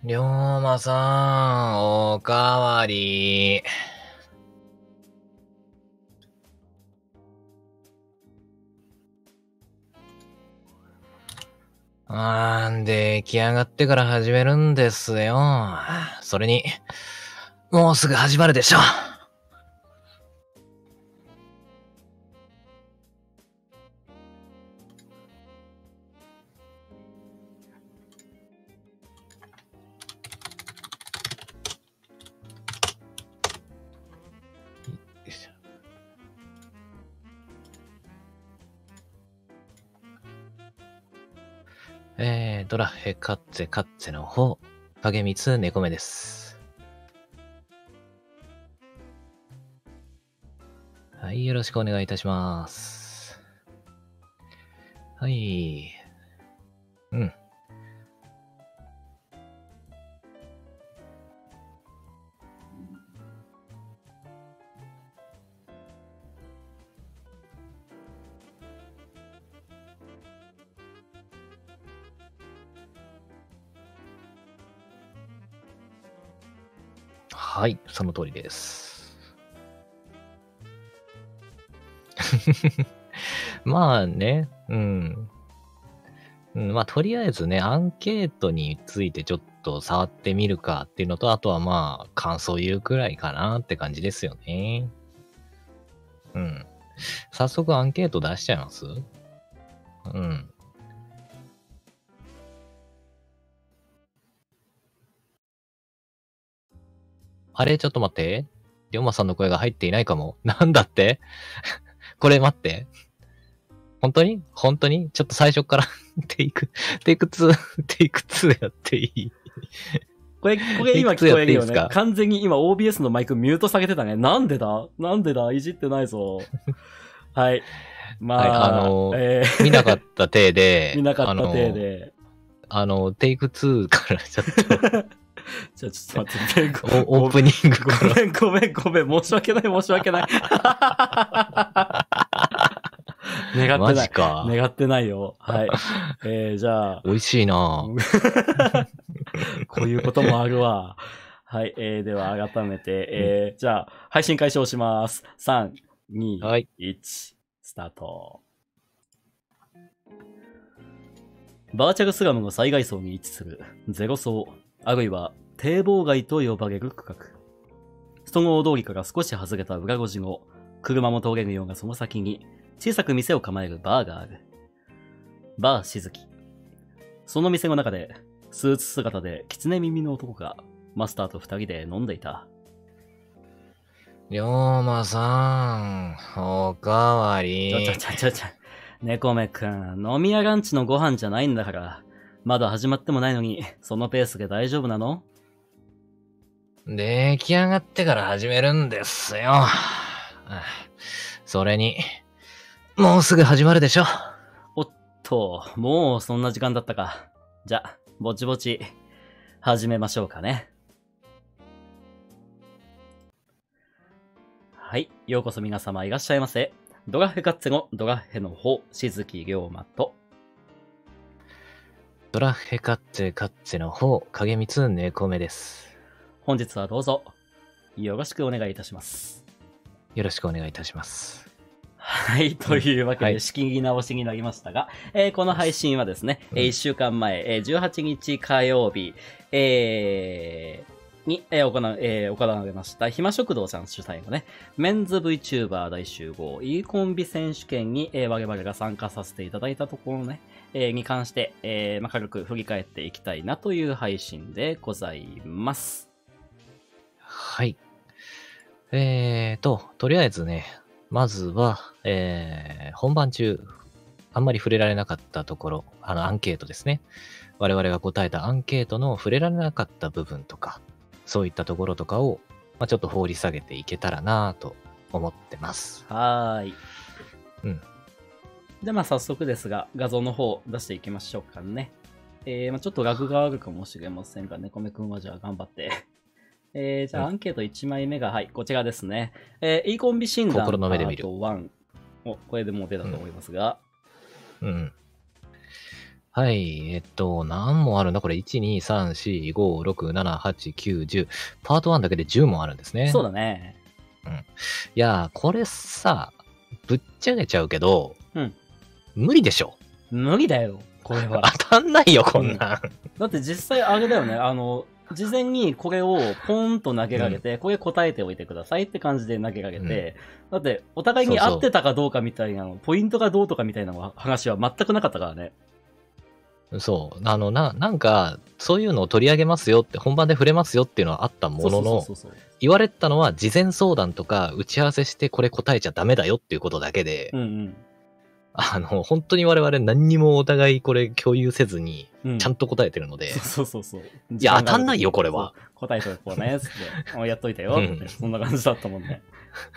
龍馬さん、おかわり。出来上がってから始めるんですよ。それに、もうすぐ始まるでしょ。ドラヘカッツェカッツェの方、影光猫目です。はい、よろしくお願いいたします。はい。うん。はい、その通りです。まあね、まあとりあえずね、アンケートについてちょっと触ってみるかっていうのと、あとはまあ感想言うくらいかなって感じですよね。早速アンケート出しちゃいます？あれちょっと待って。りょうまさんの声が入っていないかも。なんだってこれ待って。本当にちょっと最初からテイク2、テイク2やっていいこれ今聞こえるよね。完全に今 OBS のマイクミュート下げてたね。なんでだいじってないぞ。はい。まあ、 はい、見なかった体で、 見なかった体で。 テイク2からちょっと。 じゃあちょっと待って。 オープニングから。 ごめん。申し訳ない。願ってない。 マジか。 願ってないよ。はい。じゃあ。 美味しいなこういうこともあるわ。はい。では改めて、じゃあ、配信開始します。3、2、 はい、 1、スタート。バーチャルスラムの災害層に位置するゼロ層、あるいは堤防街と呼ばれる区画。その大通りから少し外れた裏路地の車も通れるようなその先に小さく店を構えるバーがある。バーしずき。その店の中でスーツ姿で狐耳の男がマスターと二人で飲んでいた。 龍馬さん、おかわり。 猫目くん、飲み屋ランチのご飯じゃないんだから、まだ始まってもないのに、そのペースで大丈夫なの？ 出来上がってから始めるんですよ。それに、もうすぐ始まるでしょ。 おっと、もうそんな時間だったか。じゃ、ぼちぼち、始めましょうかね。はい、ようこそ皆様いらっしゃいませ。ドラッヘカッツェのドラッヘの方、しずきりょうまと。 ドラッヘカッツェカッツェの方、影光猫目です。 本日はどうぞ、よろしくお願いいたします。 よろしくお願いいたします。 はい。というわけで、仕切り直しになりましたが、この配信はですね、1週間前、18日火曜日、に、行われました、暇食堂さん主催のね、メンズ VTuber 大集合 E コンビ選手権に、我々が参加させていただいたところね、に関して、軽く振り返っていきたいなという配信でございます。 はい。とりあえずね、まずは、本番中、あんまり触れられなかったところ、アンケートですね。我々が答えたアンケートの触れられなかった部分とか、そういったところとかを、ちょっと放り下げていけたらなと思ってます。 はーい。じゃあ早速ですが、画像の方出していきましょうかね。ちょっとラグがあるかもしれませんが、猫目くんはじゃあ頑張って。じゃあアンケート1枚目が、はい、こちらですね。E コンビ診断パート1。これでもう出たと思いますが。 はい。何問あるんだこれ、1、2、3、4、5、6、7、8、9、10。パート1だけで10問あるんですね。 そうだね。 うん。いやー、これさ、ぶっちゃけちゃうけど、 うん。 無理でしょ。 無理だよ、これは。 当たんないよ、こんなん。 だって実際あれだよね、事前にこれをポンと投げられて、これ答えておいてくださいって感じで投げられて、だってお互いに合ってたかどうかみたいなの、ポイントがどうとかみたいな話は全くなかったからね。 そう。なんか、そういうのを取り上げますよって、本番で触れますよっていうのはあったものの、言われたのは事前相談とか打ち合わせしてこれ答えちゃダメだよっていうことだけで、本当に我々何にもお互いこれ共有せずに、ちゃんと答えてるので。 そう。 いや、当たんないよ、これは。 答えとこうね、つって。やっといたよ、って。そんな感じだったもんね。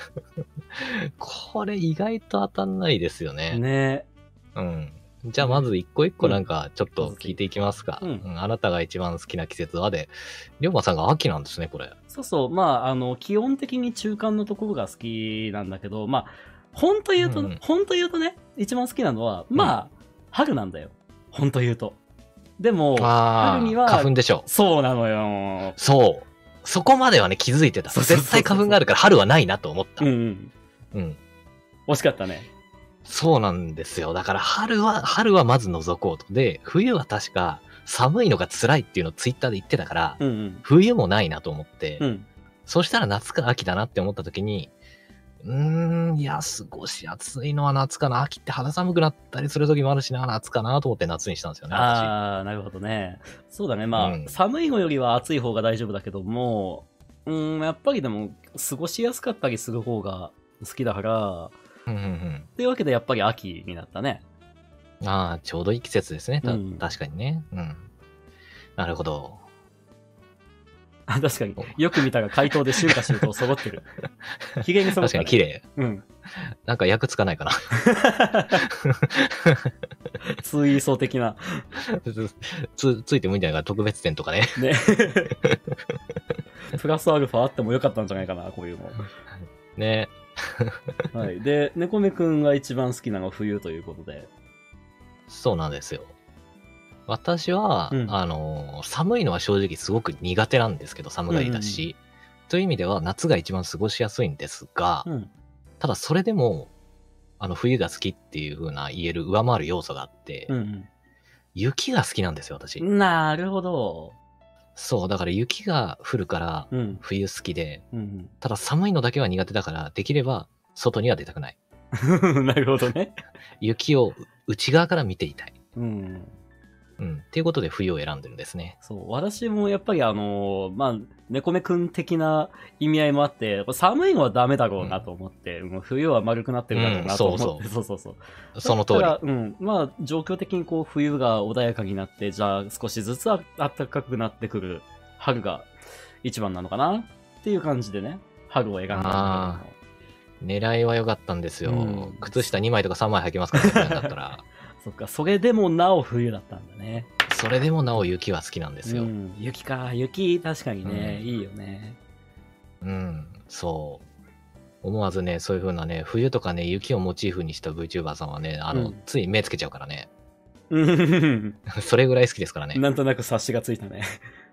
これ意外と当たんないですよね。 ね。 うん。じゃあまず一個一個なんかちょっと聞いていきますか。あなたが一番好きな季節はで、りょうまさんが秋なんですね、これ。 そう。まあ、基本的に中間のところが好きなんだけど、まあ、本当言うとね、一番好きなのは、まあ、春なんだよ。本当言うと。でも、春には。 花粉でしょ。 そうなのよ。 そう。そこまではね、気づいてた。絶対花粉があるから春はないなと思った。 惜しかったね。 そうなんですよ。だから春はまず除こうと。で、冬は確か寒いのが辛いっていうのをツイッターで言ってたから、冬もないなと思って、そしたら夏か秋だなって思った時に、いや、過ごし暑いのは夏かな。秋って肌寒くなったりする時もあるしな、夏かなと思って夏にしたんですよね。 ああ、なるほどね。そうだね。まあ、寒いのよりは暑い方が大丈夫だけども、やっぱりでも、過ごしやすかったりする方が好きだから、っていうわけでやっぱり秋になったね。 ああ、ちょうどいい季節ですね。確かにね。なるほど。 確かに。よく見たら回答で春夏秋冬揃ってる。綺麗に揃ってる。 確かに綺麗。なんか役つかないかな。 ツイーソ的な。 ついてもいいんじゃないかな。特別点とかね。 ね。プラスアルファあってもよかったんじゃないかな、こういうの。 ね。 はい。で、猫目くんが一番好きなのは冬ということで。 そうなんですよ。私は、寒いのは正直すごく苦手なんですけど、寒がりだし。という意味では夏が一番過ごしやすいんですが、ただそれでも、冬が好きっていう風な言える上回る要素があって、雪が好きなんですよ、私。 なるほど。 そう、だから雪が降るから冬好きで、ただ寒いのだけは苦手だから、できれば外には出たくない。 なるほどね。 雪を内側から見ていたい。っていうことで冬を選んでるんですね。 そう。私もやっぱりまあ、猫目くん的な意味合いもあって、寒いのはダメだろうなと思って、冬は丸くなってるだろうなと思って、そう。 その通り。 まあ、状況的にこう、冬が穏やかになって、じゃあ少しずつ暖かくなってくる春が一番なのかなっていう感じでね、春を選んだんだけど。狙いは良かったんですよ。靴下2枚とか3枚履きますからね、だったら。 そっか、それでもなお冬だったんだね。 それでもなお雪は好きなんですよ。 雪か、雪確かにね、いいよね。 そう。思わずね、そういう風なね、冬とかね、雪をモチーフにした VTuber さんはね、つい目つけちゃうからね。それぐらい好きですからね。 なんとなく察しがついたね。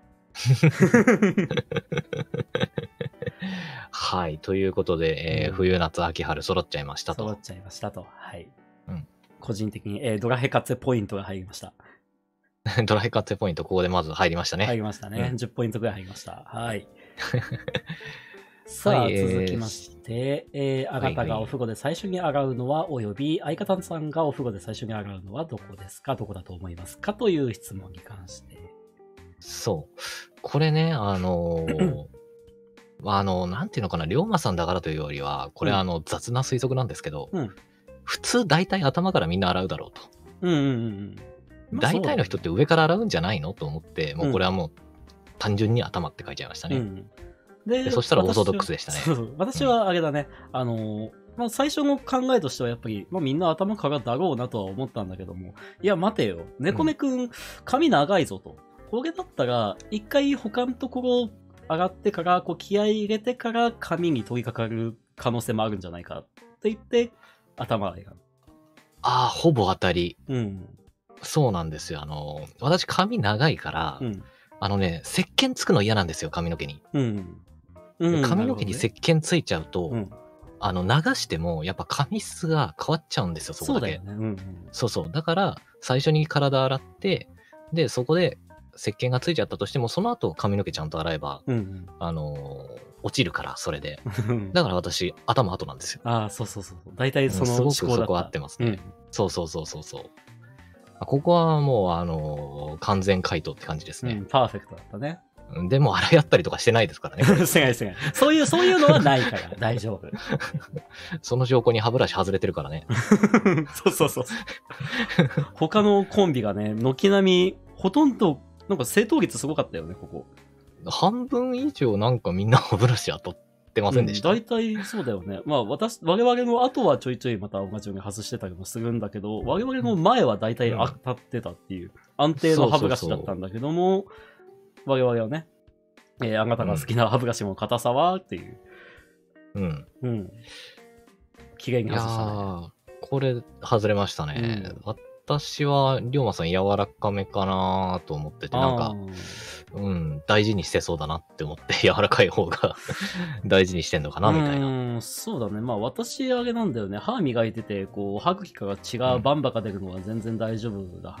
はい。ということで、冬、夏、秋、春揃っちゃいましたと。 揃っちゃいましたと。はい。個人的に、ドラヘカツェポイントが入りました。 ドラヘカツェポイント、ここでまず入りましたね。 入りましたね。10ポイントぐらい入りました。はい。さあ、続きまして、あなたがお風呂で最初に洗うのは、および相方さんがお風呂で最初に洗うのはどこですか？どこだと思いますか？という質問に関して。 そう。これね、なんていうのかな、龍馬さんだからというよりは、これ雑な推測なんですけど、普通大体頭からみんな洗うだろうと。大体の人って上から洗うんじゃないのと思って、もうこれはもう単純に頭って書いちゃいましたね。でそしたらオーソドックスでしたね。 私はあれだね、最初の考えとしてはやっぱり、みんな頭からだろうなとは思ったんだけども、いや待てよ、猫目くん、髪長いぞと。これだったら、一回他のところ上がってから、こう気合い入れてから髪に取り掛かる可能性もあるんじゃないかって言って、頭洗いが。 ほぼ当たり。 そうなんですよ。私髪長いから、石鹸つくの嫌なんですよ、髪の毛に。髪の毛に石鹸ついちゃうと、流してもやっぱ髪質が変わっちゃうんですよ、そこだけ。そうそう。だから、最初に体洗って、で、そこで石鹸がついちゃったとしても、その後髪の毛ちゃんと洗えば、落ちるから、それで。だから私、頭後なんですよ。 ああ、そう。大体その思考だった。 すごくそこ合ってますね。そう。ここはもう、完全回答って感じですね。 パーフェクトだったね。 でも、洗いやったりとかしてないですからね。 してない。そういうのはないから、大丈夫。 その証拠に歯ブラシ外れてるからね。 そう。他のコンビがね、軒並み、ほとんど、なんか正答率すごかったよね、ここ。 半分以上なんかみんな歯ブラシ当たってませんでした。 大体そうだよね。まあ我々の後はちょいちょいまた同じように外してたりもするんだけど、我々の前は大体当たってたっていう、安定の歯ブラシだったんだけども、我々はね、あなたが好きな歯ブラシの硬さはっていう。綺麗に外したね。いやこれ外れましたね。私は、龍馬さん柔らかめかなと思ってて、なんか、大事にしてそうだなって思って、柔らかい方が大事にしてんのかなみたいな。 そうだね。まあ私あれなんだよね。歯磨いてて、こう、歯茎から血がバンバカ出るのは全然大丈夫だから、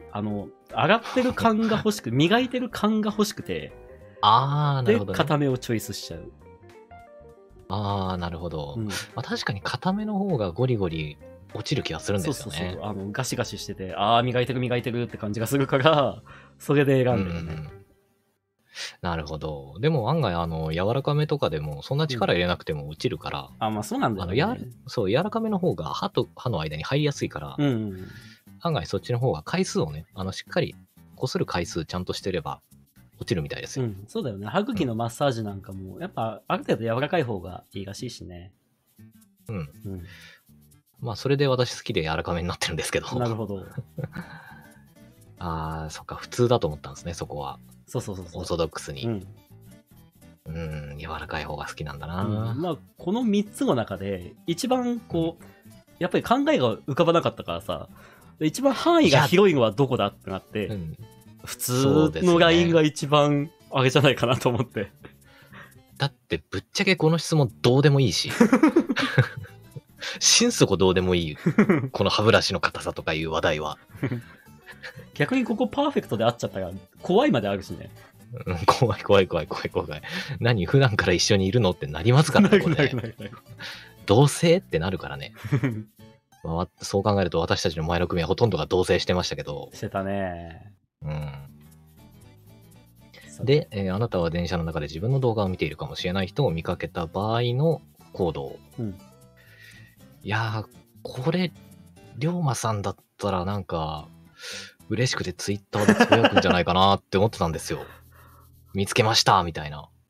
洗ってる感が欲しく、磨いてる感が欲しくて、 なるほど、 で、固めをチョイスしちゃう。 なるほど。まあ、確かに固めの方がゴリゴリ落ちる気がするんですよね。 そう。ガシガシしてて、磨いてるって感じがするから、それで選んでるね。 なるほど。でも案外、柔らかめとかでも、そんな力入れなくても落ちるから。 まあそうなんだよね。 そう、柔らかめの方が歯と歯の間に入りやすいから、案外そっちの方が回数をね、しっかり擦る回数ちゃんとしてれば、落ちるみたいですよ。 そうだよね。歯茎のマッサージなんかも、やっぱ、ある程度柔らかい方がいいらしいしね。 まあ、それで私好きで柔らかめになってるんですけど。 なるほど。 そっか、普通だと思ったんですね、そこは。 そう。 オーソドックスに。柔らかい方が好きなんだな。 まあ、この3つの中で、一番こう、やっぱり考えが浮かばなかったからさ、一番範囲が広いのはどこだってなって、普通のラインが一番あれじゃないかなと思って。 だってぶっちゃけこの質問どうでもいいし。心底どうでもいい。この歯ブラシの硬さとかいう話題は。 逆にここパーフェクトであっちゃったら怖いまであるしね。 怖い。何普段から一緒にいるのってなりますからね。同棲ってなるからね。そう考えると私たちの前の組はほとんどが同棲してましたけど。 してたね。 で、あなたは電車の中で自分の動画を見ているかもしれない人を見かけた場合の行動。いやー、これ、龍馬さんだったらなんか、嬉しくてツイッターでつぶやくんじゃないかなって思ってたんですよ。見つけましたみたいな。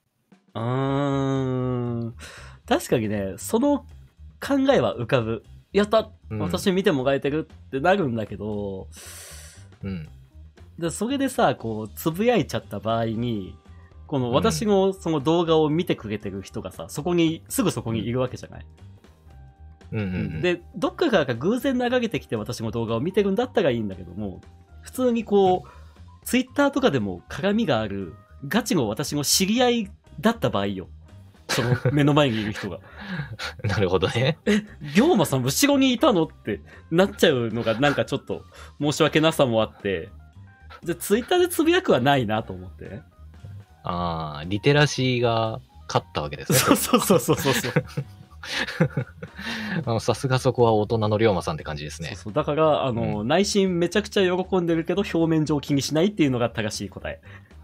確かにね、その考えは浮かぶ。やった、私見てもらえてるってなるんだけど、でそれでさ、こう、つぶやいちゃった場合に、この私のその動画を見てくれてる人がさ、すぐそこにいるわけじゃない。で、どっかから偶然流れてきて私も動画を見てるんだったらいいんだけども、普通にこう、ツイッターとかでも絡みがある、ガチの私の知り合いだった場合よ。その目の前にいる人が。 なるほどね。 龍馬さん後ろにいたのってなっちゃうのがなんかちょっと申し訳なさもあって、じゃツイッターでつぶやくはないなと思って。 リテラシーが勝ったわけですね。 そう。 さすがそこは大人の龍馬さんって感じですね。 そうだから、内心めちゃくちゃ喜んでるけど、表面上気にしないっていうのが正しい答え。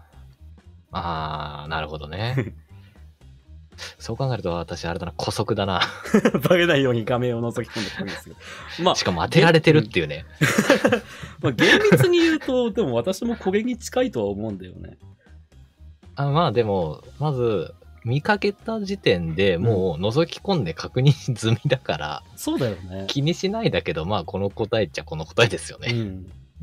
なるほどね。そう考えると私、あれだな、姑息だな。 バレないように画面を覗き込んでくるんですよ。 しかも当てられてるっていうね。 厳密に言うと、でも私もこれに近いとは思うんだよね。 でも、まず、見かけた時点でもう覗き込んで確認済みだから、 そうだよね。 気にしないだけど、この答えっちゃこの答えですよね。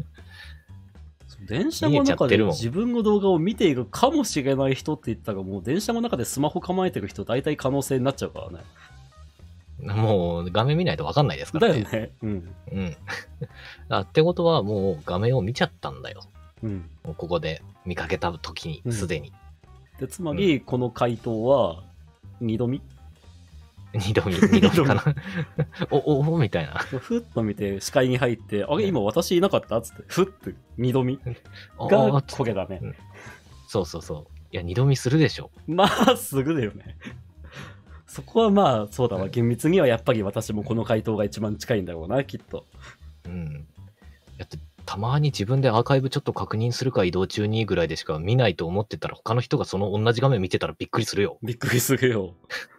電車の中で自分の動画を見ているかもしれない人って言ったら、もう電車の中でスマホ構えてる人大体可能性になっちゃうからね。 もう画面見ないと分かんないですからね。 だよね。うん。 うん。ってことはもう画面を見ちゃったんだよ。 うん。 もうここで見かけた時に、すでに。 で、つまり、この回答は、二度見二度見かな。おみたいな。 ふっと見て、視界に入って、あれ、今私いなかったつって、ふって、二度見おが、これだね。 そうそうそう。いや、二度見するでしょ。 まあ、すぐだよね。そこはまあ、そうだわ。厳密にはやっぱり私もこの回答が一番近いんだろうな、きっと。 うん。たまに自分でアーカイブちょっと確認するか移動中にぐらいでしか見ないと思ってたら、他の人がその同じ画面見てたらびっくりするよ。 びっくりするよ。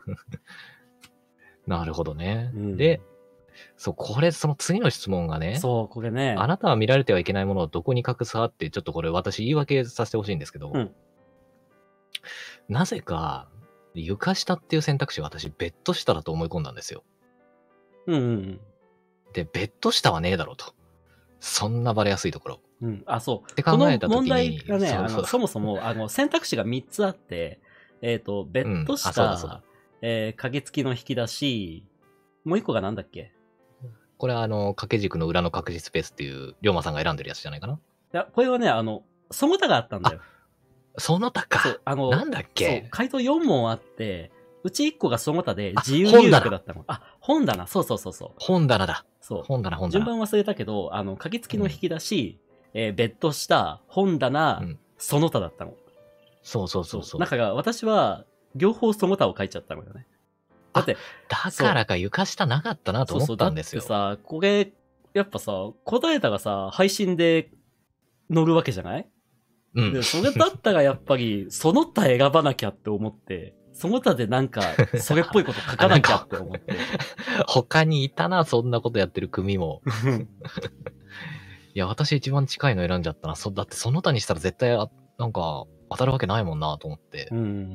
なるほどね。 うんで、そう、その次の質問がね、 そう、これね。 あなたは見られてはいけないものをどこに隠す派って、ちょっとこれ私言い訳させてほしいんですけど、 うんなぜか、床下っていう選択肢を私、ベッド下だと思い込んだんですよ。 うんうんで、ベッド下はねえだろうと。そんなバレやすいところ。 うん。うん。あ、そう。 って考えた時にこの問題がね、 そうそもそも、選択肢が3つあって、ベッドあそうだそう下だ、 鍵付きの引き出し、もう1個がなんだっけ？ これは掛け軸の裏の隠しスペースっていう、龍馬さんが選んでるやつじゃないかな。 いや、これはね、その他があったんだよ。 その他そか。 う、 なんだっそうけ、 回答4問あって、うち1個がその他で自由入本棚力だったの。本棚。そうそうそうそう。 本棚だ。 そう。 本棚。 順番忘れたけど、鍵付きの引き出し、ベッド下、本棚、 うんその他だったの。 そうそうそうそう。 だから私は、両方その他を書いちゃったのよね。だって、 だからか床下なかったなと思ったんですよ。 そうそう、だってさ、これ、やっぱさ、答えたらさ、配信で乗るわけじゃない？ うんで、。それだったらやっぱり、その他選ばなきゃって思って、その他でなんか、それっぽいこと書かなきゃって思って。 他にいたな、そんなことやってる組も。いや、私一番近いの選んじゃったな。だってその他にしたら絶対、なんか、当たるわけないもんなと思って。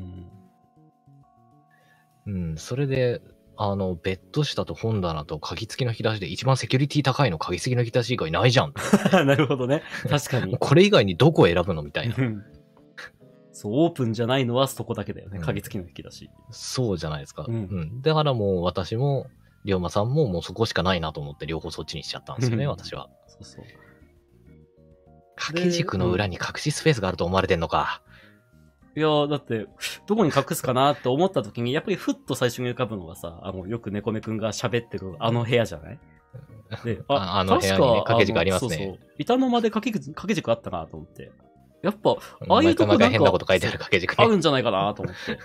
それで、ベッド下と本棚と鍵付きの引き出しで一番セキュリティ高いの鍵付きの引き出し以外ないじゃん。 なるほどね。確かに。 これ以外にどこを選ぶのみたいな。 そう、オープンじゃないのはそこだけだよね。 うん鍵付きの引き出し。 そうじゃないですか。 うんだからもう私も、龍馬さんももうそこしかないなと思って両方そっちにしちゃったんですよね、 うん私は。 そうそう。 掛け軸の裏に隠しスペースがあると思われてんのか。 いやだって、どこに隠すかなって思った時に、やっぱりふっと最初に浮かぶのがさ、よく猫目くんが喋ってるあの部屋じゃない？で、 あの部屋にね掛け軸ありますね。 そうそう。板の間で掛け軸あったなと思って。やっぱ、ああいうとこ毎回なん変なことか、 書いてある掛け軸ね。 あるんじゃないかなと思って。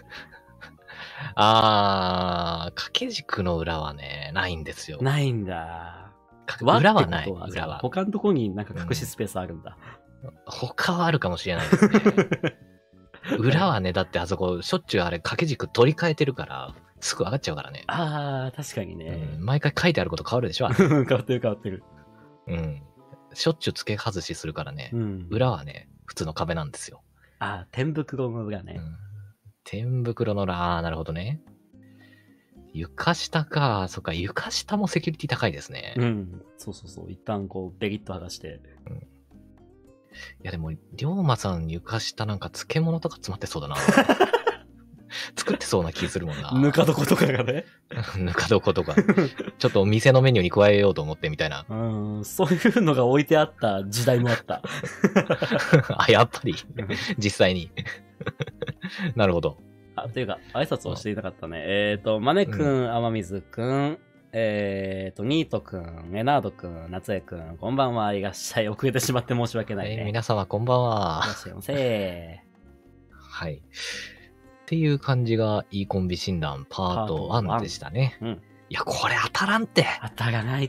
掛け軸の裏はね、ないんですよ。 ないんだ。 裏はない。 ってこと裏は。 他のところになんか隠しスペースあるんだ。 他はあるかもしれないですね。裏はね、だってあそこ、しょっちゅうあれ掛け軸取り替えてるから、すぐ上がっちゃうからね。 確かにね。 毎回書いてあること変わるでしょ。 変わってる変わってる。 しょっちゅう付け外しするからね。裏はね、普通の壁なんですよ。 天袋の裏ね。 天袋の裏、なるほどね。床下か。そっか、床下もセキュリティ高いですね。 そうそうそう。一旦こう、ベリッと剥がして。 いやでも、龍馬さん床下なんか漬物とか詰まってそうだな。作ってそうな気するもんな。 ぬか床とかがね。 ぬか床とか。ちょっとお店のメニューに加えようと思ってみたいな。 そういうのが置いてあった時代もあった。 やっぱり、実際に。なるほど。 というか、挨拶をしていなかったね。マネくん、雨水くん、ニートくん、メナードくん、夏江くん、こんばんはいらっしゃい。遅れてしまって申し訳ないね。 皆様こんばんは。 いらっしゃいませ。 はい。っていう感じが、いいコンビ診断パート1でしたね。いや、これ当たらんって。 当たらないって。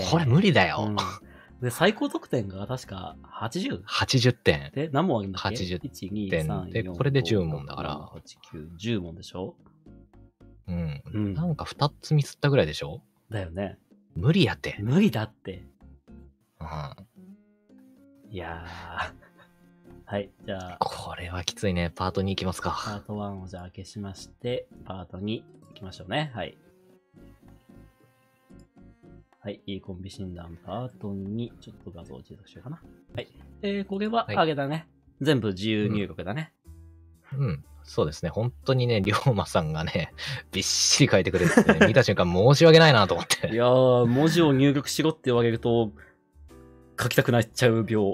これ無理だよ。 で、最高得点が確か 80？ 80点。 で、何問あるんだっけ ?80 1、2、 点。 3、 で、これで10問だから。 8、9、10問でしょ？ なんか2つミスったぐらいでしょ？ だよね。 無理やって。 無理だって。いやはい、じゃあ。 これはきついね。パート2いきますか。 パート1をじゃあ消しまして、パート2いきましょうね。はい。はい、いいコンビ診断パート2。ちょっと画像を自動しようかな。はい。これはあれだね。全部自由入力だね。 そうですね。本当にね、龍馬さんがね、びっしり書いてくれてて、ね、見た瞬間申し訳ないなと思っいて。 やー、文字を入力しろって言われると、書きたくなっちゃう病。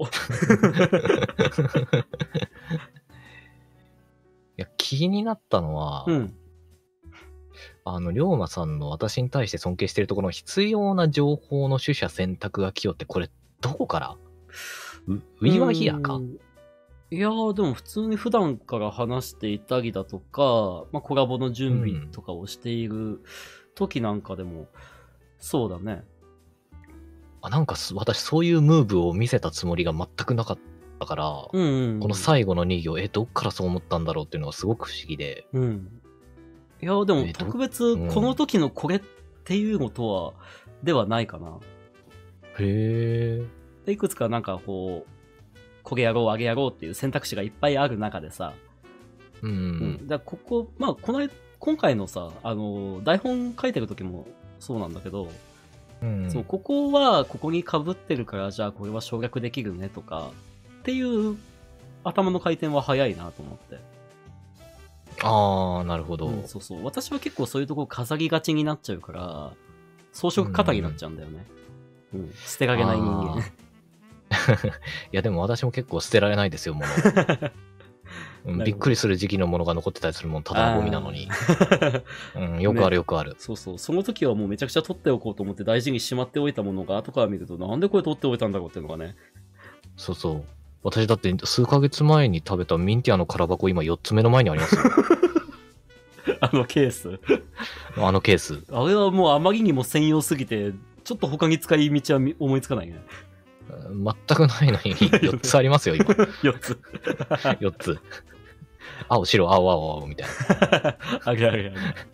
いや、気になったのは、 うん。 龍馬さんの私に対して尊敬してるところの必要な情報の取捨選択が器用って、これ、どこからウィワヒアか。 いやー、でも普通に普段から話していたりだとか、まあ、コラボの準備とかをしている時なんかでも、そうだね。 なんか私そういうムーブを見せたつもりが全くなかったから、この最後の2行、どっからそう思ったんだろうっていうのがすごく不思議で。 うん。いや、でも特別この時のこれっていうのとは、ではないかな。 へで、いくつかなんかこう、これやろう、あれやろうっていう選択肢がいっぱいある中でさ。だからまあ、今回のさ、台本書いてる時もそうなんだけど、そうここはここに被ってるから、じゃあこれは省略できるねとか、っていう頭の回転は早いなと思って。 ああ、なるほど、 そうそう。私は結構そういうとこ飾りがちになっちゃうから、装飾型になっちゃうんだよね。捨てられない人間。 いやでも私も結構捨てられないですよ、もの。びっくりする時期のものが残ってたりするもん、ただのゴミなのに。よくあるよくある、ね。 そうそう。その時はもうめちゃくちゃ取っておこうと思って大事にしまっておいたものが後から見ると、なんでこれ取っておいたんだろうっていうのがね。 そうそう。私だって数ヶ月前に食べたミンティアの空箱今4つ目の前にありますよ。 あのケース。 あのケース。 あれはもうあまりにも専用すぎて、ちょっと他に使い道は思いつかないね。 全くないのに4つありますよ、今。 4つ。 4つ。青、白、青、青、青、みたいな。あげあげあげ。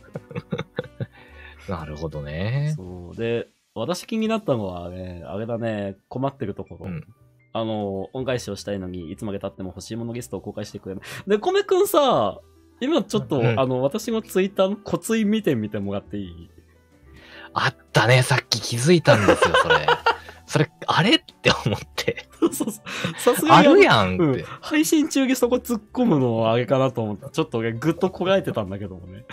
なるほどね。 そう。で、私気になったのはね、あれだね、困ってるところ。恩返しをしたいのに、いつまで経っても欲しいものリストを公開してくれない。で、米くんさ、今ちょっと、私のツイッターの骨印見てみてもらっていい？ あったね、さっき気づいたんですよ、それ。それ、あれって思って。 そうそう。さすがにあるやんって、 配信中にそこ突っ込むのはあれかなと思って、ちょっと俺ぐっとこらえてたんだけどもね。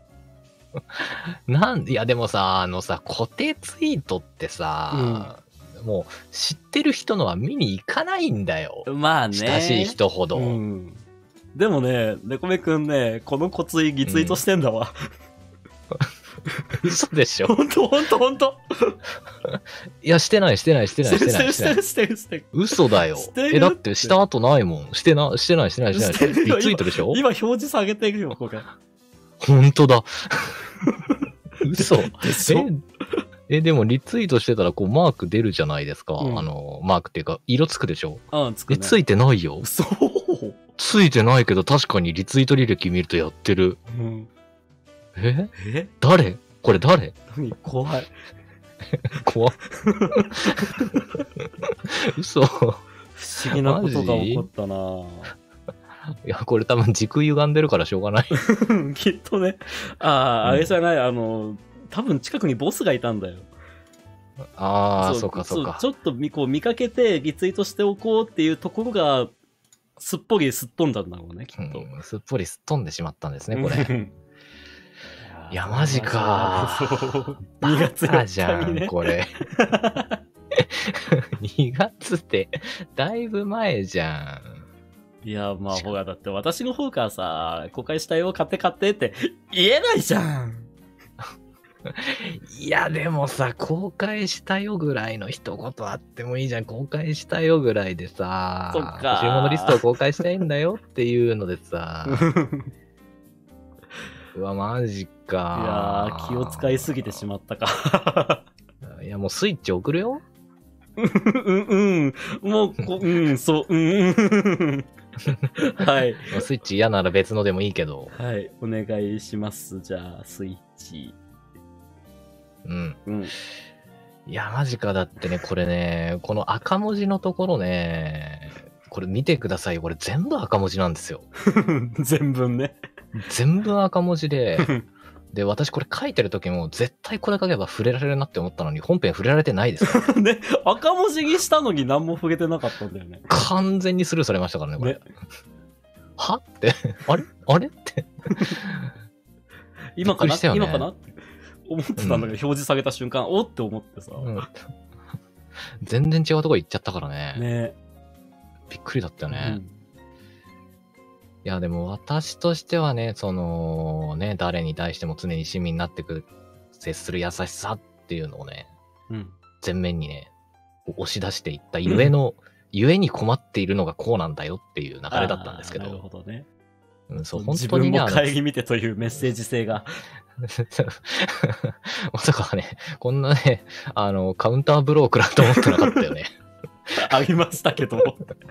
いやでもさ、固定ツイートってさ、もう知ってる人のは見に行かないんだよ。 まあね。 親しい人ほど。 でもね、猫目くんね、この骨印リツイートしてんだわ。 嘘でしょ？ ほんと。 いや、してない。 してる。 嘘だよ。だってした後ないもん。してない。リツイートでしょ？ 今表示下げてるよ、これ。 ほんとだ。嘘。でもリツイートしてたらこうマーク出るじゃないですか。マークっていうか、色つくでしょ？ つくね。 ついてないよ。 そう。 ついてないけど確かにリツイート履歴見るとやってる。誰？これ誰？ 怖い。 怖っ。嘘。 不思議なことが起こったな。 いや、これ多分軸歪んでるからしょうがない。 きっとね。あれじゃない、多分近くにボスがいたんだよ。 そうか。 ちょっとこう見かけてリツイートしておこうっていうところが、すっぽりすっ飛んだんだろうね、きっと。 すっぽりすっ飛んでしまったんですね、これ。いや、マジか。 2月4日にね。 じゃん、これ。2月って、だいぶ前じゃん。いや、まあほら、だって私の方からさ、公開したよ、買ってって言えないじゃん。 いや、でもさ、公開したよぐらいの一言あってもいいじゃん。公開したよぐらいでさ、 そっか。 欲しいものリストを公開したいんだよっていうのでさ。うわ、マジか。 いやー、気を使いすぎてしまったか。 いや、もうスイッチ送るよ。 もう、そう、はい。 スイッチ嫌なら別のでもいいけど。 はい、お願いします。じゃあ、スイッチ。 いや、マジか。だってね、これね、この赤文字のところね、これ見てください。これ全部赤文字なんですよ。 全文ね。 全部赤文字で、で、私これ書いてる時も絶対これ書けば触れられるなって思ったのに本編触れられてないですから。 ね、赤文字にしたのに何も触れてなかったんだよね。 完全にスルーされましたからね、これ。 はって、あれって。 今かな、 びっくりしたよね今かなって思ってたんだけど、表示された瞬間、おって思ってさ。 全然違うとこ行っちゃったからね。 ね。 びっくりだったよね。 うん。 いや、でも私としてはね、誰に対しても常に市民になって接する優しさっていうのをね、前面にね、押し出していったゆえに困っているのがこうなんだよっていう流れだったんですけど。 なるほどね。 そう、本当にね。 自分も顧みてというメッセージ性が。 まさかね、こんなね、カウンターブロークらと思ってなかったよね。 ありましたけど。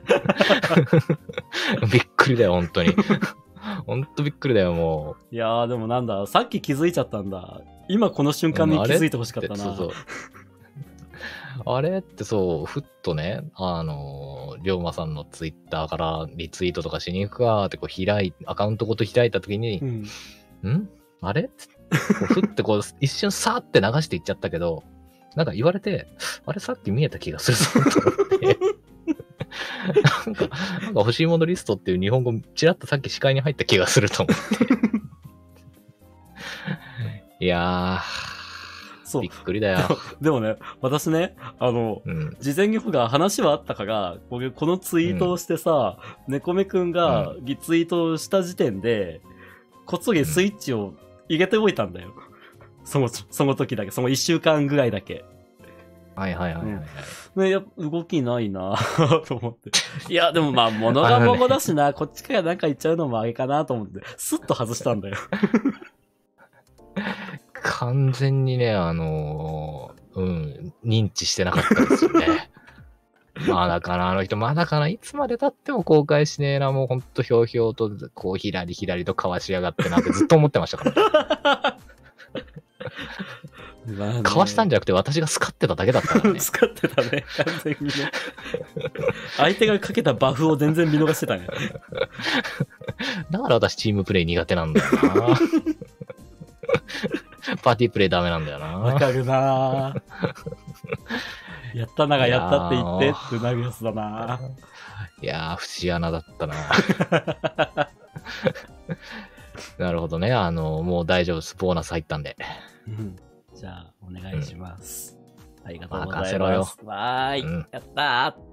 びっくりだよ、本当に。本当びっくりだよ、もう。いやー、でもなんだ、さっき気づいちゃったんだ。今この瞬間に気づいてほしかったな。 そうあれってそう、ふっとね、龍馬さんのツイッターからリツイートとかしに行くかってこうアカウントごと開いたときに、あれふってこう一瞬さーって流していっちゃったけど、なんか言われて、あれさっき見えた気がするぞと思って。なんか欲しいものリストっていう日本語ちらっとさっき視界に入った気がすると思って。いやー、びっくりだよ。 でもね、私ね、事前に僕が話はあったから、このツイートをしてさ、猫目くんがリツイートした時点で、こっそりスイッチを入れておいたんだよ。その時だけ、その1週間ぐらいだけ。 はいはいはい、はいね、やっぱ動きないなと思って。いや、でもまあ、物が物だしな、こっちからなんか言っちゃうのもあれかなと思って、スッと外したんだよ。 完全にね、認知してなかったですよね。まだかな、あの人、まだかな、いつまで経っても公開しねえな、もうほんとひょうひょうと、こう、ひらりひらりとかわしやがってなってずっと思ってましたからね。かわしたんじゃなくて私がスカってただけだったからね。 スカってたね、完全にね。相手がかけたバフを全然見逃してたね。 だから私チームプレイ苦手なんだよな。パーティープレイダメなんだよな。 わかるなやったならやったって言ってってなるやつだな。 いやー、節穴だったな。なるほどね。もう大丈夫です。ボーナス入ったんで。 じゃあ、お願いします。ありがとうございます。わーい、やったー。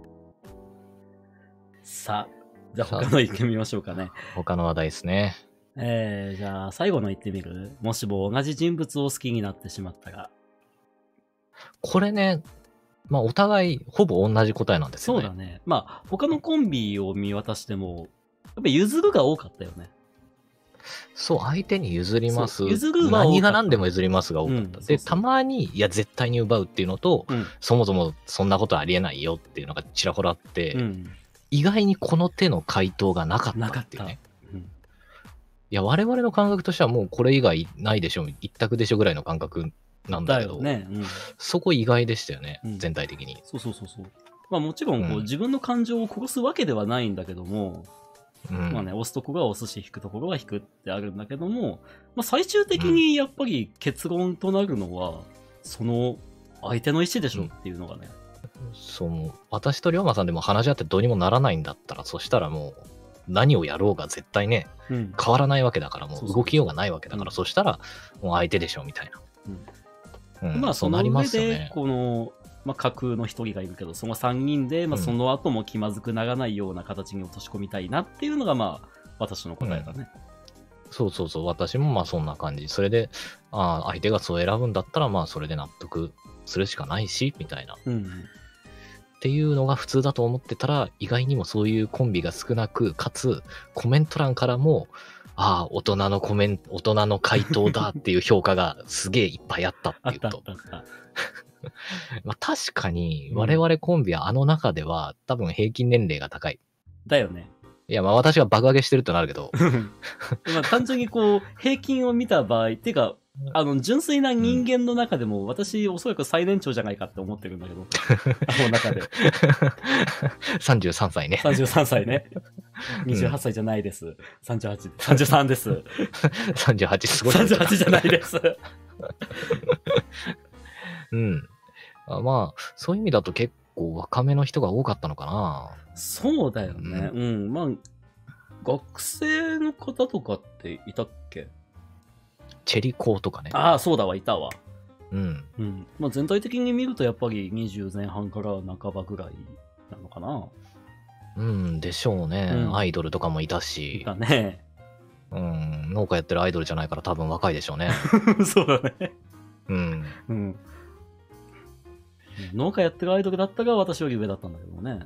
さあ、じゃあ他の行ってみましょうかね。 他の話題ですね。 じゃあ、最後の言ってみる？もしも同じ人物を好きになってしまったら。 これね、まあ、お互い、ほぼ同じ答えなんですよね。 そうだね。まあ、他のコンビを見渡しても、やっぱ譲るが多かったよね。 そう、相手に譲ります。 譲るは何が何でも譲りますが多かった。で、たまに、いや、絶対に奪うっていうのと、そもそもそんなことありえないよっていうのがちらほらあって、意外にこの手の回答がなかったっていうね。いや、我々の感覚としてはもうこれ以外ないでしょ、一択でしょぐらいの感覚なんだけど、 ねそこ意外でしたよね、全体的に。 そう。まあもちろんこう、自分の感情を殺すわけではないんだけども、まあね、押すところは押すし、引くところは引くってあるんだけども、まあ最終的にやっぱり結論となるのは、その相手の意思でしょっていうのがね。 私と龍馬さんでも話し合ってどうにもならないんだったら、そしたらもう、何をやろうが絶対ね、変わらないわけだから、もう動きようがないわけだから、そしたら、もう相手でしょみたいな。 まあその上で、この、まあ架空の一人がいるけど、その3人で、まあその後も気まずくならないような形に落とし込みたいなっていうのが、まあ、私の答えだね。 そう。私もまあそんな感じ。それで、相手がそう選ぶんだったら、まあそれで納得するしかないし、みたいな。っていうのが普通だと思ってたら、意外にもそういうコンビが少なく、かつ、コメント欄からも、大人の回答だっていう評価がすげえいっぱいあったっていうと。まあ確かに、我々コンビはあの中では、多分平均年齢が高い。 だよね。 いや、まあ私が爆上げしてるってなるけど。 まあ単純にこう、平均を見た場合、っていうか、純粋な人間の中でも、私、おそらく最年長じゃないかって思ってるんだけど。あの中で。 33歳ね。 33歳ね。28歳じゃないです。33です。 38すごい。 38じゃないです。 まあ、そういう意味だと結構若めの人が多かったのかな。 そうだよね。まあ、 学生の方とかっていたっけ？ チェリコとかね。 ああ、そうだわ、いたわ。 うん。 まあ、全体的に見るとやっぱり20前半から半ばぐらいなのかな。 うんでしょうね。 うんアイドルとかもいたいし、 たね。 農家やってるアイドルじゃないから多分若いでしょうね。 そうだね。 うん。 農家やってるアイドルだったが私より上だったんだけどね。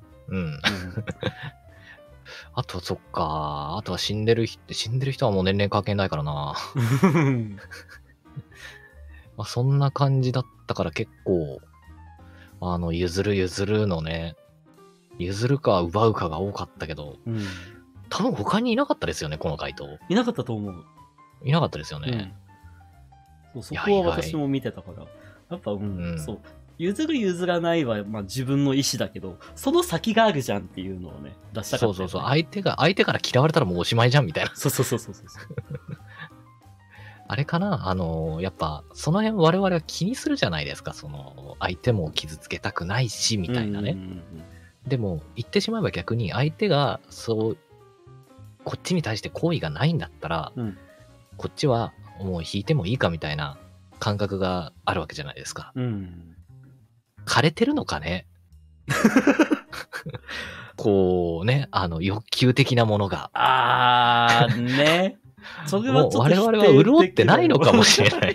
あと、そっか。あとは死んでる人はもう年齢関係ないからな。まあ、そんな感じだったから結構、譲るのね、譲るか奪うかが多かったけど、多分他にいなかったですよね、この回答。 いなかったと思う。 いなかったですよね。 そこは私も見てたから。やっぱ、そう。譲る譲らないは、まあ自分の意思だけど、その先があるじゃんっていうのをね、出したかった、ね。 そう。相手から嫌われたらもうおしまいじゃんみたいな。 そう。 あれかなやっぱ、その辺我々は気にするじゃないですか。相手も傷つけたくないし、みたいなね。でも、言ってしまえば逆に相手が、こっちに対して好意がないんだったら、こっちはもう引いてもいいかみたいな感覚があるわけじゃないですか。枯れてるのかねこうね、欲求的なものが。 ね。それはちょっと我々は潤ってないのかもしれない。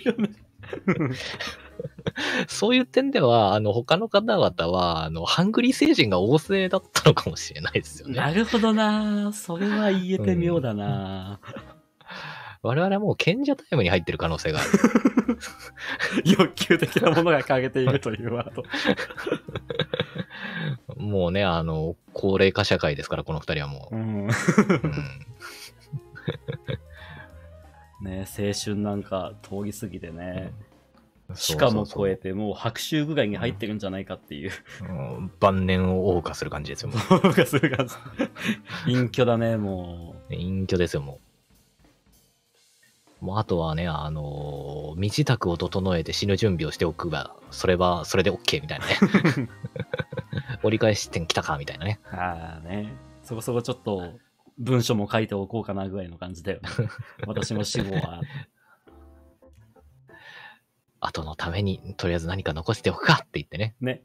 そういう点では、他の方々は、ハングリー精神が旺盛だったのかもしれないですよね。 なるほどな。それは言えて妙だな。 我々はもう賢者タイムに入ってる可能性がある。 欲求的なものが欠けているというワード。 もうね、高齢化社会ですから、この二人はもう。 ね、青春なんか通り過ぎてね。しかも超えて、もう白秋ぐらいに入ってるんじゃないかっていう。 晩年を謳歌する感じですよ。 謳歌する感じ。隠居だね、もう。隠居ですよ、もう。もうあとはね、身支度を整えて死ぬ準備をしておくば、それで OK みたいなね。折り返し点来たかみたいなね。 ね。そこそこちょっと文章も書いておこうかなぐらいの感じだよね。私の死後は。 後のために、とりあえず何か残しておくかって言ってね。 ね。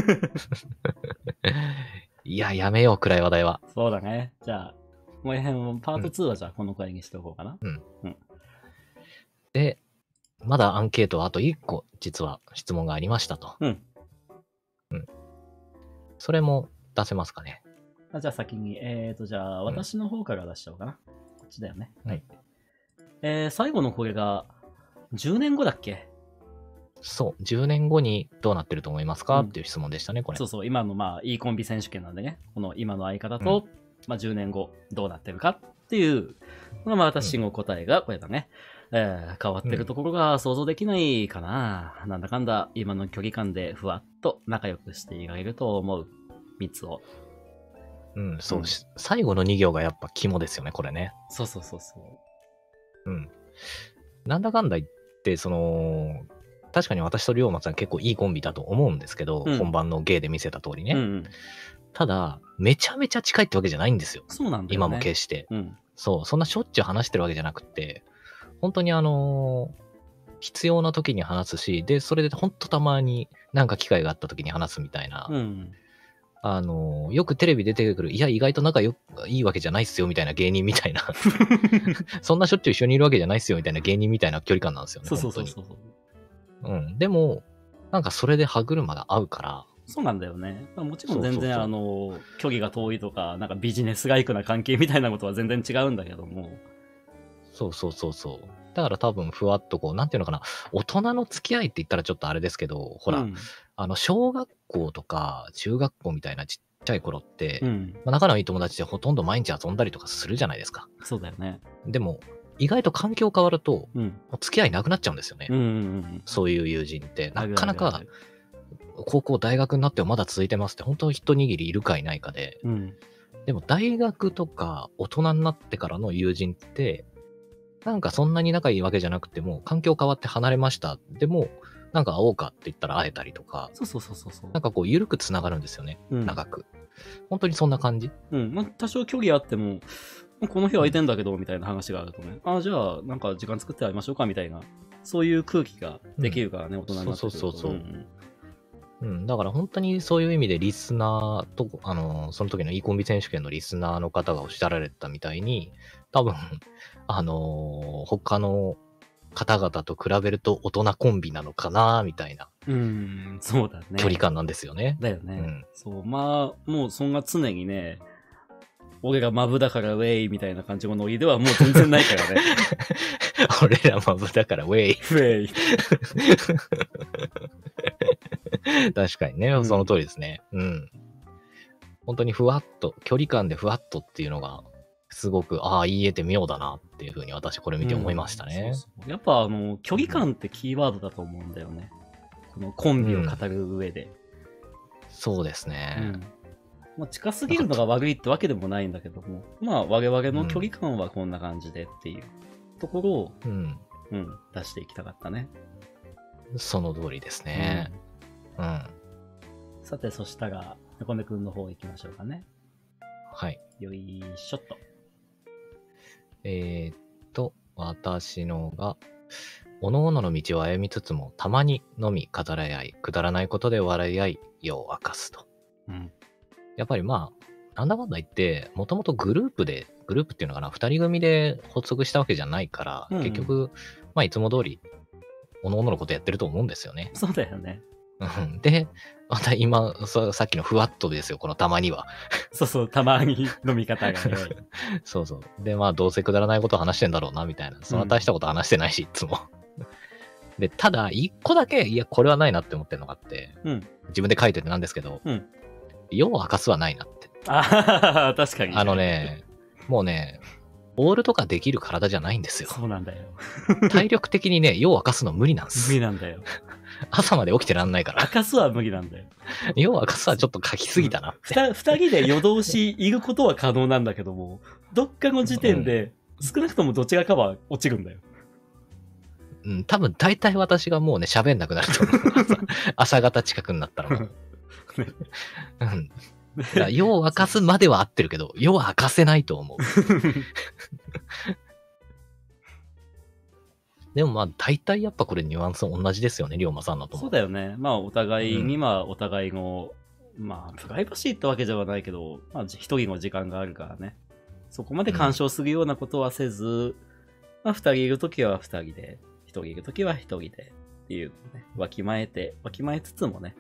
いや、やめよう、暗い話題は。 そうだね。じゃあ、この辺パート2はじゃあこの回にしておこうかな。 で、まだアンケートはあと1個、実は質問がありましたと。それも出せますかね。 じゃあ先に、じゃあ私の方から出しちゃおうかな。こっちだよね。はい。最後のこれが、10年後だっけ？ そう、10年後にどうなってると思いますか、っていう質問でしたね、これ。 そう、今のいいコンビ選手権なんでね、この今の相方と、10年後どうなってるかっていうのが、私の答えがこれだね。変わってるところが想像できないかな。なんだかんだ今の距離感でふわっと仲良くしていられると思う。3つを。 そう、最後の2行がやっぱ肝ですよね、これね。 そう。 なんだかんだ言って、確かに私と龍馬さん結構いいコンビだと思うんですけど、本番の芸で見せた通りね。ただ、めちゃめちゃ近いってわけじゃないんですよ。 そうなんだよね。 今も決して。そんなしょっちゅう話してるわけじゃなくて、本当に必要な時に話すし、で、それで本当たまになんか機会があった時に話すみたいな。よくテレビ出てくる、いや、意外と仲いいわけじゃないっすよ、みたいな芸人みたいな。そんなしょっちゅう一緒にいるわけじゃないっすよ、みたいな芸人みたいな距離感なんですよね。 そう。 でも、なんかそれで歯車が合うから。 そうなんだよね。もちろん全然距離が遠いとか、なんかビジネスライクな関係みたいなことは全然違うんだけども。 そう。だから多分ふわっとなんていうのかな、大人の付き合いって言ったらちょっとあれですけど、ほら、小学校とか中学校みたいなちっちゃい頃って、仲のいい友達でほとんど毎日遊んだりとかするじゃないですか。 そうだよね。 でも、意外と環境変わると、付き合いなくなっちゃうんですよね。そういう友人って。なかなか、高校、大学になってもまだ続いてますって、本当一握りいるかいないかで。でも大学とか大人になってからの友人って、なんかそんなに仲いいわけじゃなくても、環境変わって離れました。でも、 なんか会おうかって言ったら会えたりとか、 そうそうそうそうそう。 なんかこう、緩くつながるんですよね。 うん長く。本当にそんな感じ。 まあ、多少距離あっても、この日空いてんだけど、みたいな話があるとね、じゃあ、なんか時間作って会いましょうか、みたいな、そういう空気ができるからね、大人になってくると。 そう。だから本当にそういう意味でリスナーと、その時の e コンビ選手権のリスナーの方がおっしゃられたみたいに、多分、他の方々と比べると大人コンビなのかな、みたいなそうだね。 距離感なんですよね。 だよね。 うんそう、まあ、もうそんな常にね、俺がマブだからウェイみたいな感じのノリではもう全然ないからね。 俺らマブだからウェイ。 ウェイ。 確かにね、その通りですね。本当にふわっと、距離感でふわっとっていうのが、すごく、言い得て妙だなっていうふうに私これ見て思いましたね。 そうやっぱ距離感ってキーワードだと思うんだよね。このコンビを語る上で。 そうですね。 まあ、近すぎるのが悪いってわけでもないんだけども、まあ我々の距離感はこんな感じでっていうところを、出していきたかったね。 その通りですね。 さて、そしたら、猫根くんの方行きましょうかね。 はい。 よいしょっと。私のが、おのおのの道を歩みつつも、たまにのみ語らい合い、くだらないことで笑い合い、夜を明かすと。やっぱりまあ、なんだかんだ言って、もともとグループっていうのかな、二人組で発足したわけじゃないから、結局、まあいつも通り、おのおののことやってると思うんですよね。 そうだよね。 で、また今、さっきのふわっとですよ、このたまには。 そう、たまに飲み方がね。 そう。で、まあ、どうせくだらないことを話してんだろうな、みたいな。そんな大したこと話してないし、いつも。で、ただ、一個だけ、いや、これはないなって思ってるのがあって、自分で書いててなんですけど、夜を明かすはないなって。 確かに。 もうね、オールとかできる体じゃないんですよ。 そうなんだよ。 体力的にね、夜を明かすの無理なんです。 無理なんだよ。 朝まで起きてらんないから。 明かすは無理なんだよ。 夜を明かすはちょっと書きすぎたなって。 二人で夜通しいることは可能なんだけども、どっかの時点で、少なくともどちらかは落ちるんだよ。 多分大体私がもうね、喋んなくなると思う。朝方近くになったら。夜を明かすまでは合ってるけど、夜は明かせないと思う。でもまあ、大体やっぱこれニュアンス同じですよね、龍馬さんのとも。 そうだよね。まあ、お互いに、お互いの、まあ、プライバシーってわけではないけど、まあ、一人の時間があるからね。そこまで干渉するようなことはせず、まあ、二人いるときは二人で、一人いるときは一人で、っていうね、わきまえつつもね。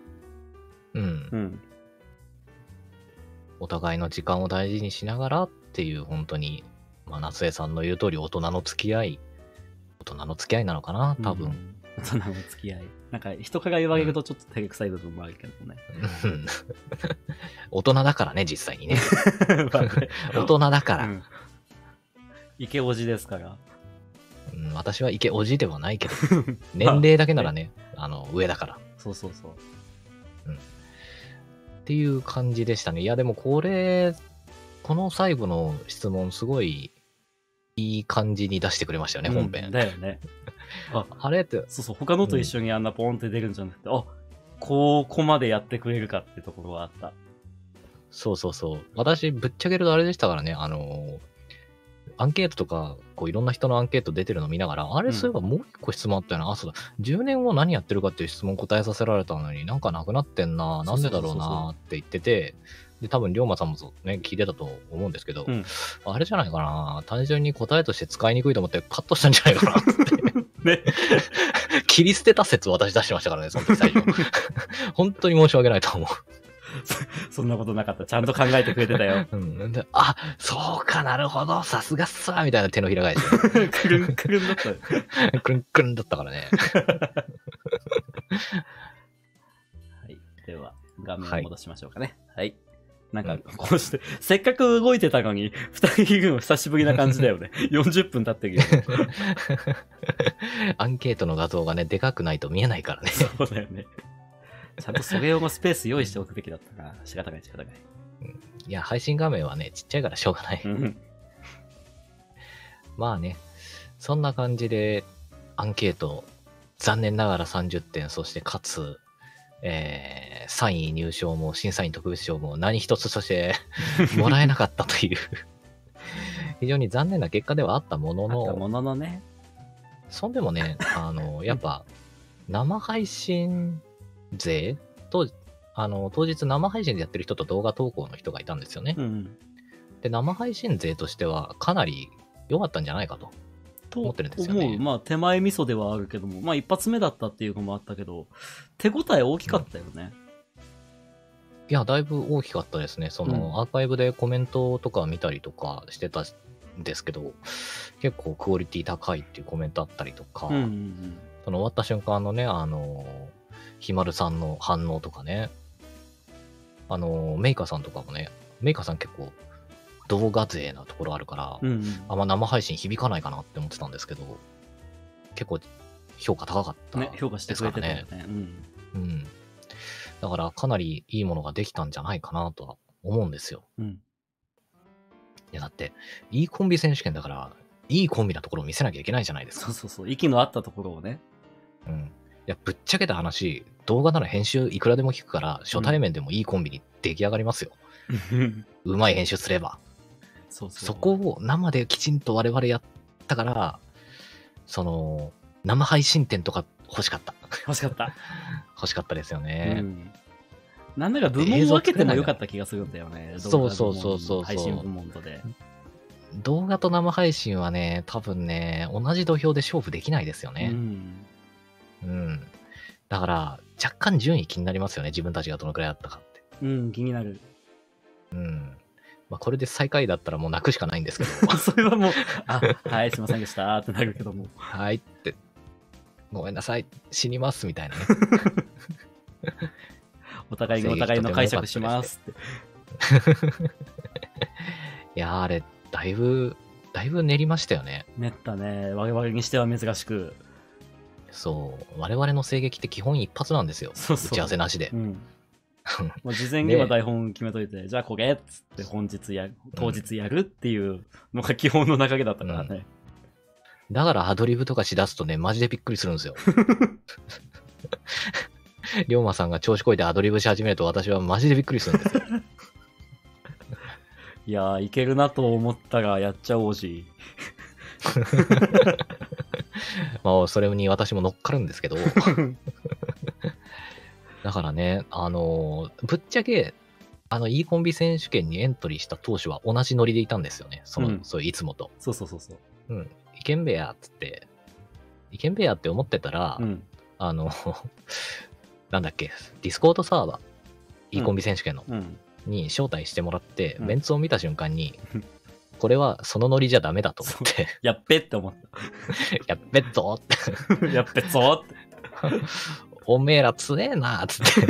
お互いの時間を大事にしながらっていう、本当に、まあ、夏江さんの言う通り大人の付き合いなのかな、多分。 大人の付き合い。なんか、人から言われるとちょっと照れくさい部分もあるけどね。 大人だからね、実際にね。大人だから。 イケオジですから。 私はイケオジではないけど、年齢だけならね、上だから。 そう。 っていう感じでしたね。いや、でもこの最後の質問、すごいいい感じに出してくれましたよね、本編。 だよね。 あれって。 そう、他のと一緒にあんなポンって出るんじゃなくて、ここまでやってくれるかってところはあった。 そう。私、ぶっちゃけるとあれでしたからね、アンケートとか、こういろんな人のアンケート出てるの見ながら、あれ、そういえばもう一個質問あったよな。そうだ。10年後何やってるかっていう質問答えさせられたのになんかなくなってんな。なんでだろうなって言ってて、で、多分、龍馬さんもね、聞いてたと思うんですけど、あれじゃないかな。単純に答えとして使いにくいと思ってカットしたんじゃないかなって。ね。切り捨てた説を私出してましたからね、その時最初。本当に申し訳ないと思う。 そんなことなかった。ちゃんと考えてくれてたよ。 そうかなるほど。さすがっすわみたいな手のひら返し。 くるんくるんだった。 くるんくるんだったからね。 はい。では、画面を戻しましょうかね。はい。なんか、こうして、せっかく動いてたのに、二人いるの久しぶりな感じだよね。40分経ってるけど。 アンケートの画像がね、でかくないと見えないからね。 そうだよね。ちゃんとそれ用のスペース用意しておくべきだったな。仕方ない。 いや、配信画面はね、ちっちゃいからしょうがない。まあね、そんな感じで、アンケート残念ながら30点、そしてかつ、3位入賞も審査員特別賞も何一つとしてもらえなかったという非常に残念な結果ではあったものあったの、 もののね。 そんでもね、やっぱ生配信勢と、当日生配信でやってる人と動画投稿の人がいたんですよね。 うん。 で、生配信勢としてはかなり良かったんじゃないかと。 と思ってるんですよね思う。まあ、手前味噌ではあるけども、まあ、一発目だったっていうのもあったけど、手応え大きかったよね。 いや、だいぶ大きかったですね。その、アーカイブでコメントとか見たりとかしてたんですけど、結構クオリティ高いっていうコメントあったりとか、 うんうんうん。 その終わった瞬間のね、ひまるさんの反応とかね、メイカさんとかもね、メイカさん結構動画勢なところあるから、 うんうん。 あんま生配信響かないかなって思ってたんですけど、結構評価高かったね、評価してくれてたよね。 うん。だからかなりいいものができたんじゃないかなとは思うんですよ。 うん。 いやだって、いいコンビ選手権だから、いいコンビなところを見せなきゃいけないじゃないですか。 そうそうそう。息の合ったところをね。 うん。いや、ぶっちゃけた話、動画なら編集いくらでも聞くから、初対面でもいいコンビに出来上がりますよ。うまい編集すれば。 そうそう。 そこを生できちんと我々やったから、その、生配信点とか欲しかった。 欲しかった。 欲しかったですようね。 ん。なんなら部門を分けてもよかった気がするんだよね。 そうそうそうそう配信部門とで。 動画と生配信はね、多分ね、同じ土俵で勝負できないですようね。 ん。 うん。だから、若干順位気になりますよね。自分たちがどのくらいだったかって。 うん、気になる。 うん。まあ、これで最下位だったらもう泣くしかないんですけど。 それはもう、あ、はい、すいませんでしたってなるけども。 はいって、ごめんなさい、死にますみたいなね。 お互いがお互いの解釈しますって。 いやー、あれ、だいぶ練りましたよね。 練ったね。我々にしては珍しく。 そう。我々の声劇って基本一発なんですよ。 そうそう打ち合わせなしでう。ん。もう事前には台本決めといて、じゃあこれっつって当日やるっていうのが基本の流れだったからね。 だからアドリブとかしだすとね、マジでびっくりするんですよ。龍馬さんが調子こいてアドリブし始めると私はマジでびっくりするんですよ。 いやー、いけるなと思ったらやっちゃおうし。 まあ、それに私も乗っかるんですけど。だからね、ぶっちゃけ、いいコンビ選手権にエントリーした当初は同じノリでいたんですよね。そういういつもと。 そうそうそうそう。 うん。いけんべやっつって、いけんべやって思ってたら、 うん。 なんだっけ、ディスコードサーバー、いいコンビ選手権の、 うん。 に招待してもらって、 うんメンツを見た瞬間に、これはそのノリじゃダメだと思って、 やっべって思っやっべっぞって、 た。やっべっぞって。 おめえらつえなっつって、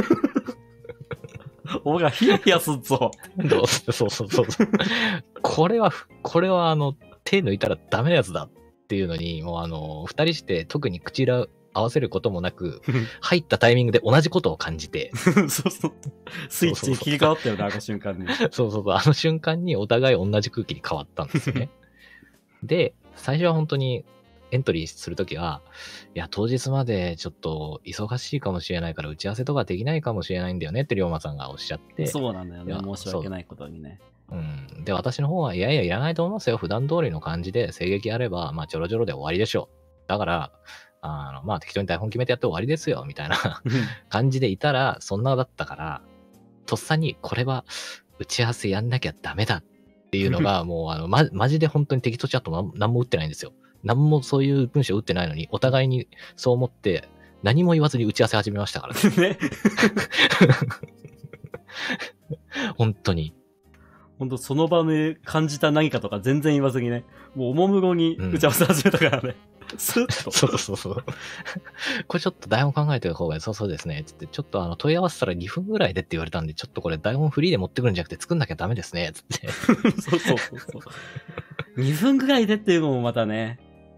俺がヒヤヒヤすっぞ。 そうそうそう。これは手抜いたらダメなやつだっていうのに、もう二人して特に口裏合わせることもなく、入ったタイミングで同じことを感じて、 そうそう。スイッチに切り替わったよね、あの瞬間に。 そうそうそう、あの瞬間にお互い同じ空気に変わったんですよね。で、最初は本当にエントリーするときは、いや、当日までちょっと忙しいかもしれないから打ち合わせとかできないかもしれないんだよねって龍馬さんがおっしゃって、 そうなんだよね。 いや申し訳ないことにね。 うん。で、私の方は、いやいや、いらないと思いますよ。普段通りの感じで、声劇やれば、まあ、ちょろちょろで終わりでしょう。だから、まあ、適当に台本決めてやって終わりですよ、みたいな感じでいたら、そんなだったから、とっさに、これは、打ち合わせやんなきゃダメだっていうのが、もう、マジで本当にテキストチャット何も打ってないんですよ。何もそういう文章打ってないのに、お互いにそう思って、何も言わずに打ち合わせ始めましたからね。 ね。 本当に。 ほんとその場で感じた何かとか全然言わずにね、もうおもむろに打ち合わせ始めたからね。スッと。 そうそうそう。これちょっと台本考えてる方が良さそうですね。つって、ちょっと問い合わせたら2分ぐらいでって言われたんで、ちょっとこれ台本フリーで持ってくるんじゃなくて作んなきゃダメですね。つって。 そうそうそうそう。2分ぐらいでっていうのもまたね。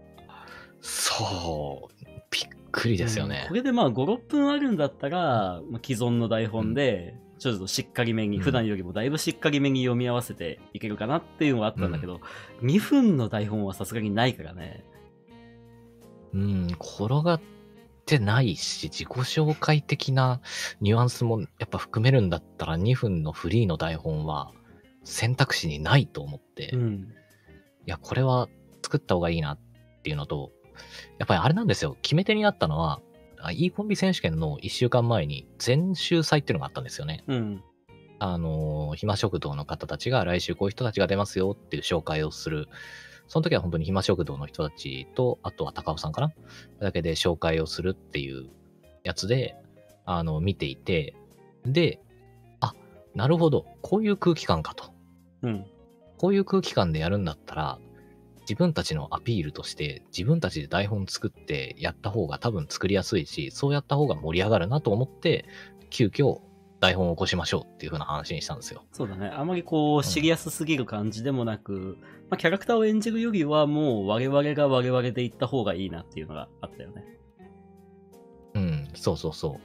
そう。びっくりですよね。 これでまあ5、6分あるんだったら、まあ、既存の台本で、ちょっとしっかりめに、普段よりもだいぶしっかりめに読み合わせていけるかなっていうのはあったんだけど、2分の台本はさすがにないからね。 転がっってないし、自己紹介的なニュアンスもやっぱ含めるんだったら2分のフリーの台本は選択肢にないと思って、いや、これは作った方がいいなっていうのと、やっぱりあれなんですよ。決め手になったのは、いいコンビ選手権の1週間前に全集祭っていうのがあったんですよね。暇食堂の方たちが来週こういう人たちが出ますよっていう紹介をする。その時は本当に暇食堂の人たちと、あとは高尾さんかなだけで紹介をするっていうやつで、見ていて、で、なるほど、こういう空気感かと。こういう空気感でやるんだったら、自分たちのアピールとして自分たちで台本作ってやった方が多分作りやすいし、そうやった方が盛り上がるなと思って、急遽台本を起こしましょうっていう風な話にしたんですよ。 そうだね。あまりこう、シリアスすぎる感じでもなく、キャラクターを演じるよりはもう我々が我々で行った方がいいなっていうのがあったよね。 そうそうそう。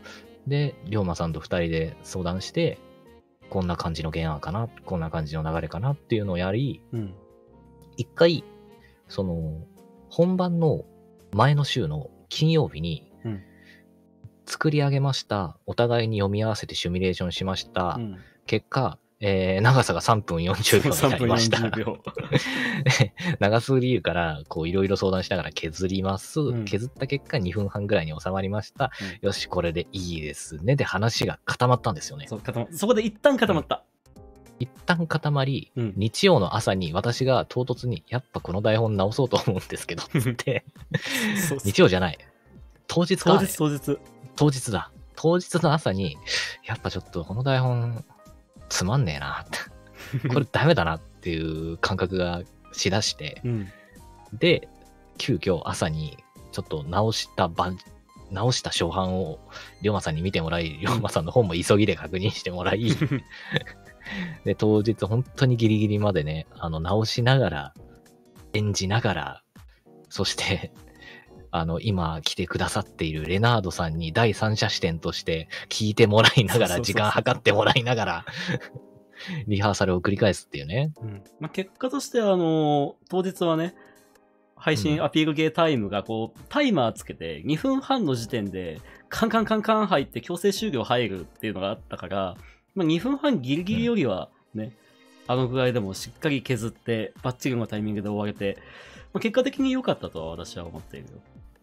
で、龍馬さんと2人で相談して、こんな感じの原案かな、こんな感じの流れかなっていうのをやり、一回、本番の前の週の金曜日に、作り上げました。お互いに読み合わせてシミュレーションしました。結果、長さが3分40秒になりました。3分40秒。長すぎるから、いろいろ相談しながら削ります。削った結果2分半ぐらいに収まりました。よし、これでいいですね。で、話が固まったんですよね。 そこで一旦固まった。 一旦固まり、日曜の朝に私が唐突に、やっぱこの台本直そうと思うんですけど、つって、日曜じゃない。当日か。当日だ。当日の朝に、やっぱちょっとこの台本、つまんねえなって。これダメだなっていう感覚がしだして、で、急遽朝にちょっと直した初版を龍馬さんに見てもらい、龍馬さんの本も急ぎで確認してもらい、で、当日本当にギリギリまでね、直しながら、演じながら、そして、今来てくださっているレナードさんに第三者視点として聞いてもらいながら、時間計ってもらいながら、リハーサルを繰り返すっていうね。 結果として当日はね、配信アピールゲータイムがタイマーつけて2分半の時点でカンカンカンカン入って強制終了入るっていうのがあったから、2分半ギリギリよりはね、具合でもしっかり削ってバッチリのタイミングで終われて、結果的に良かったとは私は思っているよ。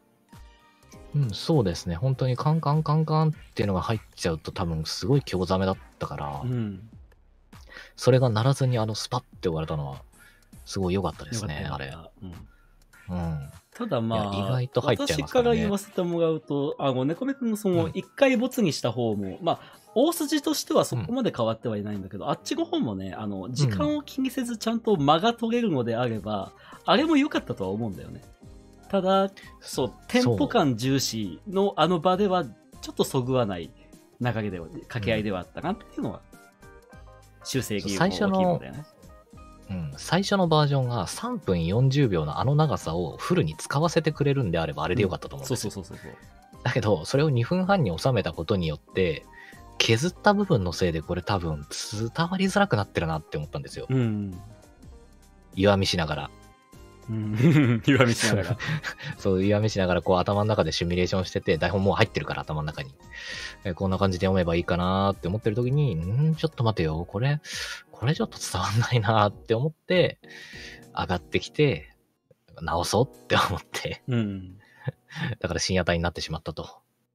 そうですね。本当にカンカンカンカンっていうのが入っちゃうと多分すごい興ざめだったから、それがならずにスパッて終われたのはすごい良かったですね、あれ。 ただ意外と入っちゃいますからね。 私から言わせてもらうと、猫目くんの一回ボツにした方も、大筋としてはそこまで変わってはいないんだけど、あっちの方もね、時間を気にせずちゃんと間が取れるのであれば、あれも良かったとは思うんだよね。ただ、テンポ感重視の場では、ちょっとそぐわない流れでは、掛け合いではあったなっていうのは、修正技法の大きいのだよね。 最初のバージョンが3分40秒の長さをフルに使わせてくれるんであればあれでよかったと思うんですよ。だけど、それを2分半に収めたことによって、削った部分のせいでこれ多分伝わりづらくなってるなって思ったんですよ。岩見しながら。 岩見しながら。 そう、岩見しながら頭の中でシミュレーションしてて、台本もう入ってるから頭の中に。こんな感じで読めばいいかなって思ってる時に、ちょっと待てよ、これちょっと伝わんないなって思って、上がってきて、直そうって思って、だから深夜帯になってしまったと。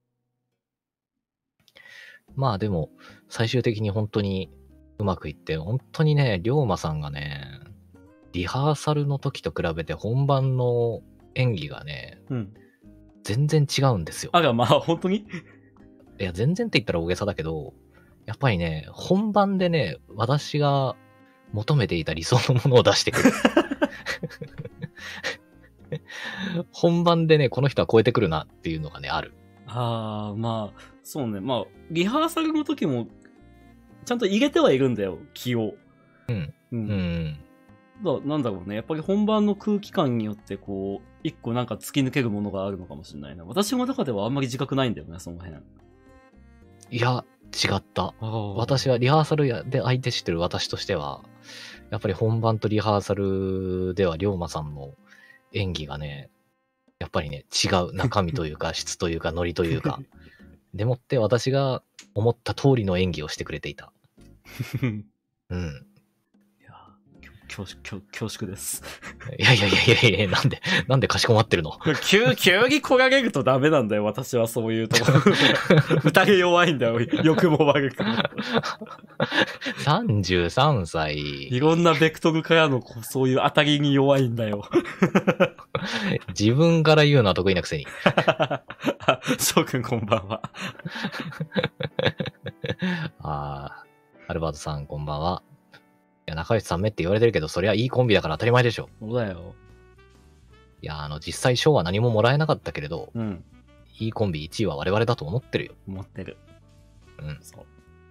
でも、最終的に本当にうまくいって、本当にね、龍馬さんがね、リハーサルの時と比べて本番の演技がね、全然違うんですよ。 本当にいや、全然って言ったら大げさだけど、やっぱりね、本番でね、私が求めていた理想のものを出してくる。本番でね、この人は超えてくるなっていうのがね、ある。 そうね。リハーサルの時も、ちゃんと入れてはいるんだよ、気を。なんだろうね。やっぱり本番の空気感によって、一個なんか突き抜けるものがあるのかもしれないな。私の中ではあんまり自覚ないんだよね、その辺。 いや、違った。私はリハーサルで相手してる私としては、やっぱり本番とリハーサルでは龍馬さんの演技がね、 やっぱりね、違う中身というか、質というか、ノリというか。でもって私が思った通りの演技をしてくれていた。うん。 いや、恐縮です。 いや、なんでかしこまってるの？ 急に来られるとダメなんだよ、私はそういうところ。疑い弱いんだよ、欲も悪く。 33歳。 いろんなベクトルからのそういう当たりに弱いんだよ。 自分から言うのは得意なくせに。 翔くんこんばんは。 アルバートさんこんばんは。いや、中内さんめって言われてるけど、そりゃいいコンビだから当たり前でしょ。 そうだよ。 いや、実際賞は何ももらえなかったけれど、 うん。 いいコンビ1位は我々だと思ってるよ。 思ってる。 うん。 そう。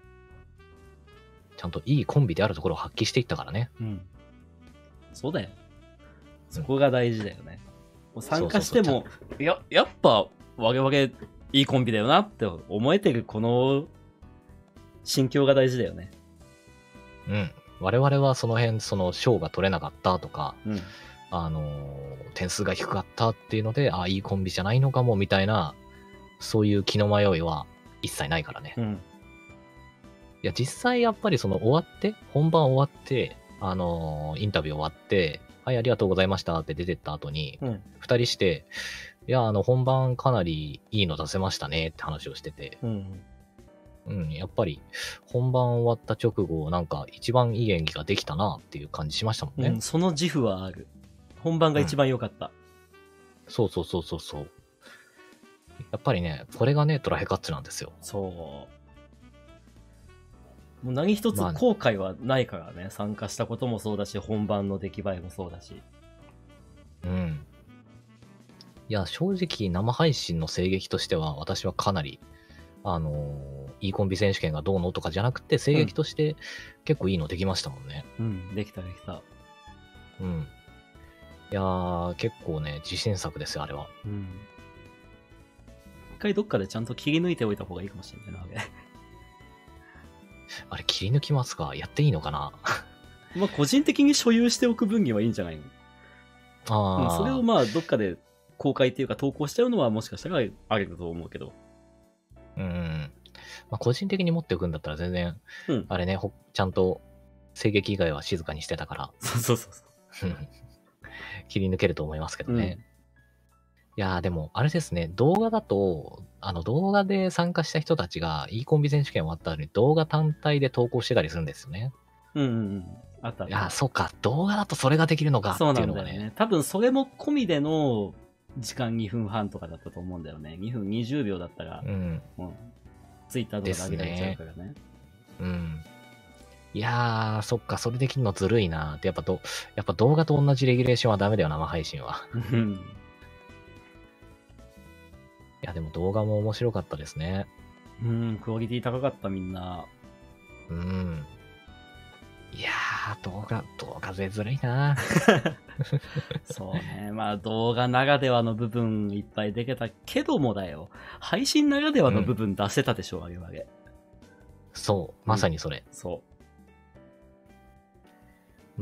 ちゃんといいコンビであるところを発揮していったからね。 うん。そうだよ。そこが大事だよね。もう参加しても、やっぱ我々いいコンビだよなって思えてるこの心境が大事だよね。 うん。我々はその辺、その賞が取れなかったとか、 うん、 点数が低かったっていうので、いいコンビじゃないのかもみたいな、そういう気の迷いは一切ないからね。 うん。 いや、実際やっぱりその終わって、本番終わって、インタビュー終わって、はい、ありがとうございましたって出てった後に、二人して、いや、本番かなりいいの出せましたねって話をしてて、やっぱり本番終わった直後、なんか一番いい演技ができたなっていう感じしましたもんね。 その自負はある。本番が一番良かった。 そう。やっぱりね、これがね、トラヘカッツなんですよ。 そう。もう何一つ後悔はないからね、参加したこともそうだし、本番の出来栄えもそうだし。 うん。いや、正直生配信の声劇としては、私はかなり、いいコンビ選手権がどうのとかじゃなくて、声劇として結構いいのできましたもんね。 うん、できた。 うん。いやー、結構ね、自信作ですよ、あれは。 うん。一回どっかでちゃんと切り抜いておいた方がいいかもしれないな、 あれ、切り抜きますか？やっていいのかな？ まあ、個人的に所有しておく分にはいいんじゃないの？それをまあ、どっかで公開っていうか投稿しちゃうのはもしかしたらあると思うけど。 まあ、個人的に持っておくんだったら全然、あれね、ちゃんと声劇以外は静かにしてたから。 そう。 切り抜けると思いますけどね。いやーでも、あれですね、動画だと、動画で参加した人たちが、いいコンビ選手権終わった後に動画単体で投稿してたりするんですよね。 あった。 いやー、そうか、動画だとそれができるのかっていうのがね。 多分それも込みでの時間2分半とかだったと思うんだよね。2分20秒だったら、ツイッターとかで上げられちゃうからね。 いやー、そっか、それできるのずるいなーって、やっぱ動画と同じレギュレーションはダメだよ、生配信は。いや、でも動画も面白かったですね。 クオリティ高かった、みんな。 いやー、動画ぜずるいなそうね。まあ動画ならではの部分いっぱいできたけどもだよ。配信ならではの部分出せたでしょ、あれはあれ。 そう、まさにそれ。 そう。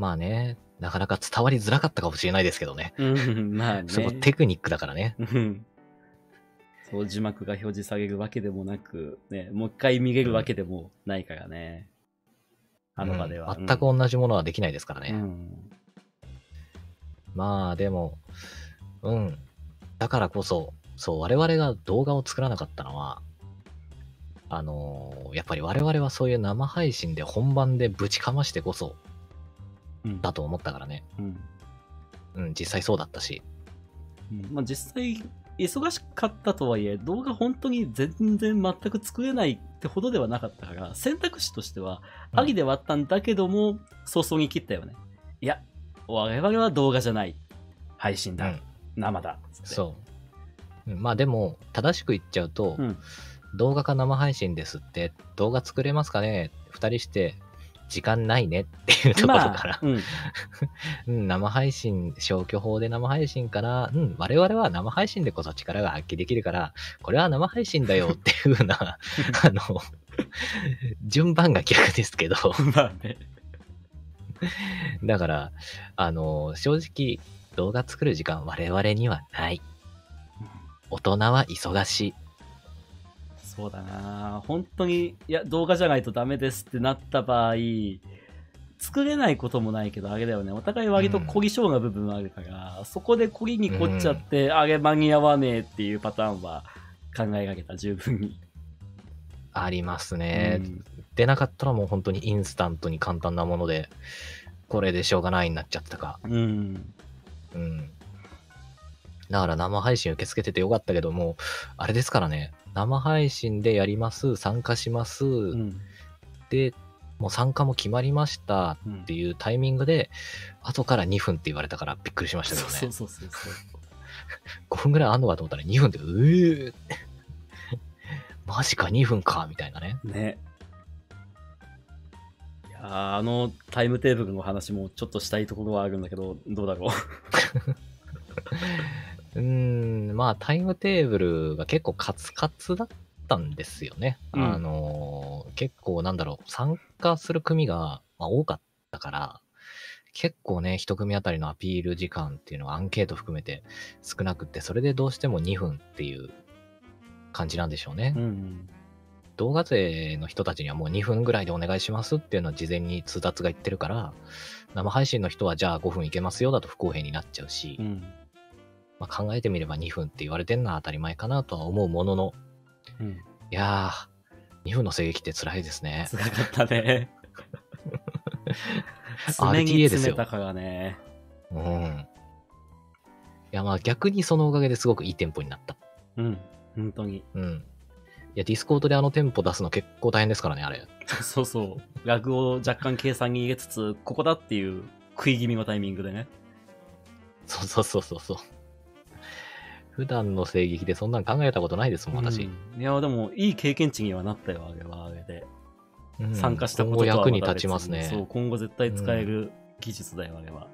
まあね、なかなか伝わりづらかったかもしれないですけどね。 まあね。 そこテクニックだからね。 そう、字幕が表示されるわけでもなく、ね、もう一回見れるわけでもないからね。あの場では。 全く同じものはできないですからね。まあでも、だからこそ、我々が動画を作らなかったのは、やっぱり我々はそういう生配信で本番でぶちかましてこそ、だと思ったからね。実際そうだったし。 まあ実際、忙しかったとはいえ、動画本当に全然全く作れないってほどではなかったから、選択肢としてはありではあったんだけども、早々に切ったよね。いや、我々は動画じゃない。配信だ。生だ。 そう。まあでも、正しく言っちゃうと、動画か生配信ですって、動画作れますかね？二人して、時間ないねっていうところから、生配信、消去法で生配信から、我々は生配信でこそ力が発揮できるから、これは生配信だよっていう風な、順番が逆ですけど、 まあね。 だから、正直、動画作る時間我々にはない。 大人は忙しい。 そうだな。本当に、いや、動画じゃないとダメですってなった場合、作れないこともないけど、あれだよね。お互い割と凝り性な部分あるから、そこで凝りに凝っちゃって、あれ間に合わねえっていうパターンは考えられた、十分に。 ありますね。でなかったらもう本当にインスタントに簡単なもので、これでしょうがないになっちゃったか。だから生配信受け付けててよかったけども、あれですからね、生配信でやります、参加します、で、もう参加も決まりましたっていうタイミングで、後から2分って言われたからびっくりしましたけどね。そう。5分ぐらいあんのかと思ったら2分で、マジか2分かみたいなね。 ね。いやタイムテーブルの話もちょっとしたいところはあるんだけど、どうだろう。まあタイムテーブルが結構カツカツだったんですよね。結構なんだろう、参加する組が、多かったから、結構ね、一組あたりのアピール時間っていうのはアンケート含めて少なくって、それでどうしても2分っていう感じなんでしょうね。動画勢の人たちにはもう2分ぐらいでお願いしますっていうのは事前に通達が言ってるから、生配信の人はじゃあ5分いけますよだと不公平になっちゃうし、考えてみれば2分って言われてんのは当たり前かなとは思うものの、いやー、2分の声劇って辛いですね。 辛かったね。常に詰めたからね。 いや逆にそのおかげですごくいいテンポになった。 本当に。 いや、ディスコードでテンポ出すの結構大変ですからね、あれ。 そう。ラグを若干計算に入れつつ、ここだっていう食い気味のタイミングでね。 そう。普段の声劇でそんなん考えたことないですもん、私。 いや、でも、いい経験値にはなったよ、あれはあれで。参加したこととは役に立ちますね。 そう、今後絶対使える技術だよ、あれは。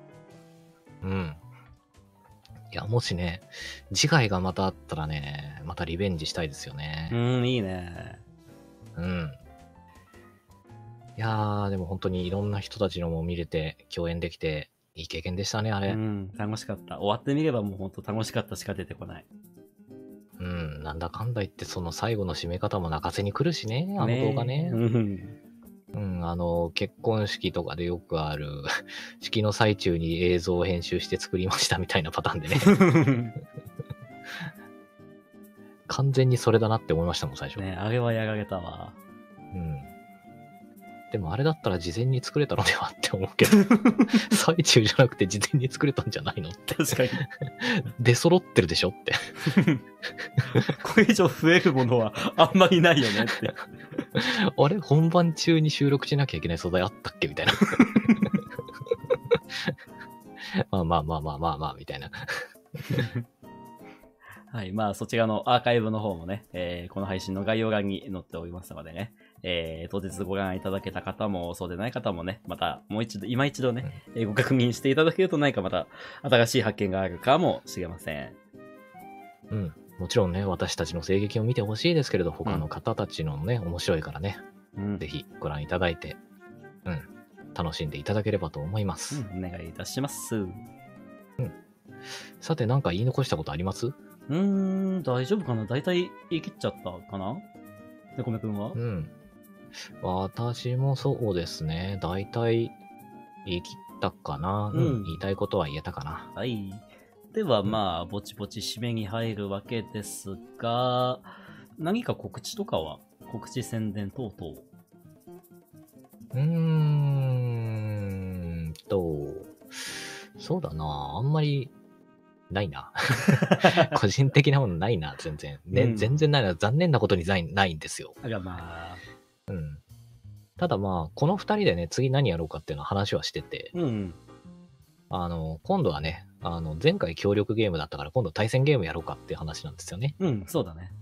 いや、もしね、次回がまたあったらね、またリベンジしたいですよね。 いいね。 いやー、でも本当にいろんな人たちのも見れて、共演できて、いい経験でしたね、あれ。 楽しかった。終わってみればもう本当楽しかったしか出てこない。 なんだかんだ言って、その最後の締め方も泣かせに来るしね、あの動画ね。結婚式とかでよくある、式の最中に映像を編集して作りましたみたいなパターンでね。完全にそれだなって思いましたもん、最初。 あれはやられたわ。 でもあれだったら事前に作れたのではって思うけど、最中じゃなくて事前に作れたんじゃないのって。 確かに。 出揃ってるでしょって。 これ以上増えるものはあんまりないよねって。 あれ本番中に収録しなきゃいけない素材あったっけみたいな。まあ、みたいな。 はい。そちらのアーカイブの方もね、この配信の概要欄に載っておりますのでね、当日ご覧いただけた方も、そうでない方もね、またもう一度、今一度ね、ご確認していただけると何かまた新しい発見があるかもしれません。 もちろんね、私たちの声劇を見てほしいですけれど、他の方たちのね、面白いからね、ぜひご覧いただいて、楽しんでいただければと思います。 お願いいたします。 さて、なんか言い残したことあります？ 大丈夫かな？大体言い切っちゃったかな？猫目くんは？ 私もそうですね。大体言い切ったかな。言いたいことは言えたかな。 はい。ではぼちぼち締めに入るわけですが、何か告知とかは？告知宣伝等々。 そうだな。あんまりないな。個人的なものないな、全然。全然ないな。残念なことにないんですよ。ただこの二人でね、次何やろうかっていうのは話はしてて、今度はね、前回協力ゲームだったから今度対戦ゲームやろうかっていう話なんですよね。 そうだね。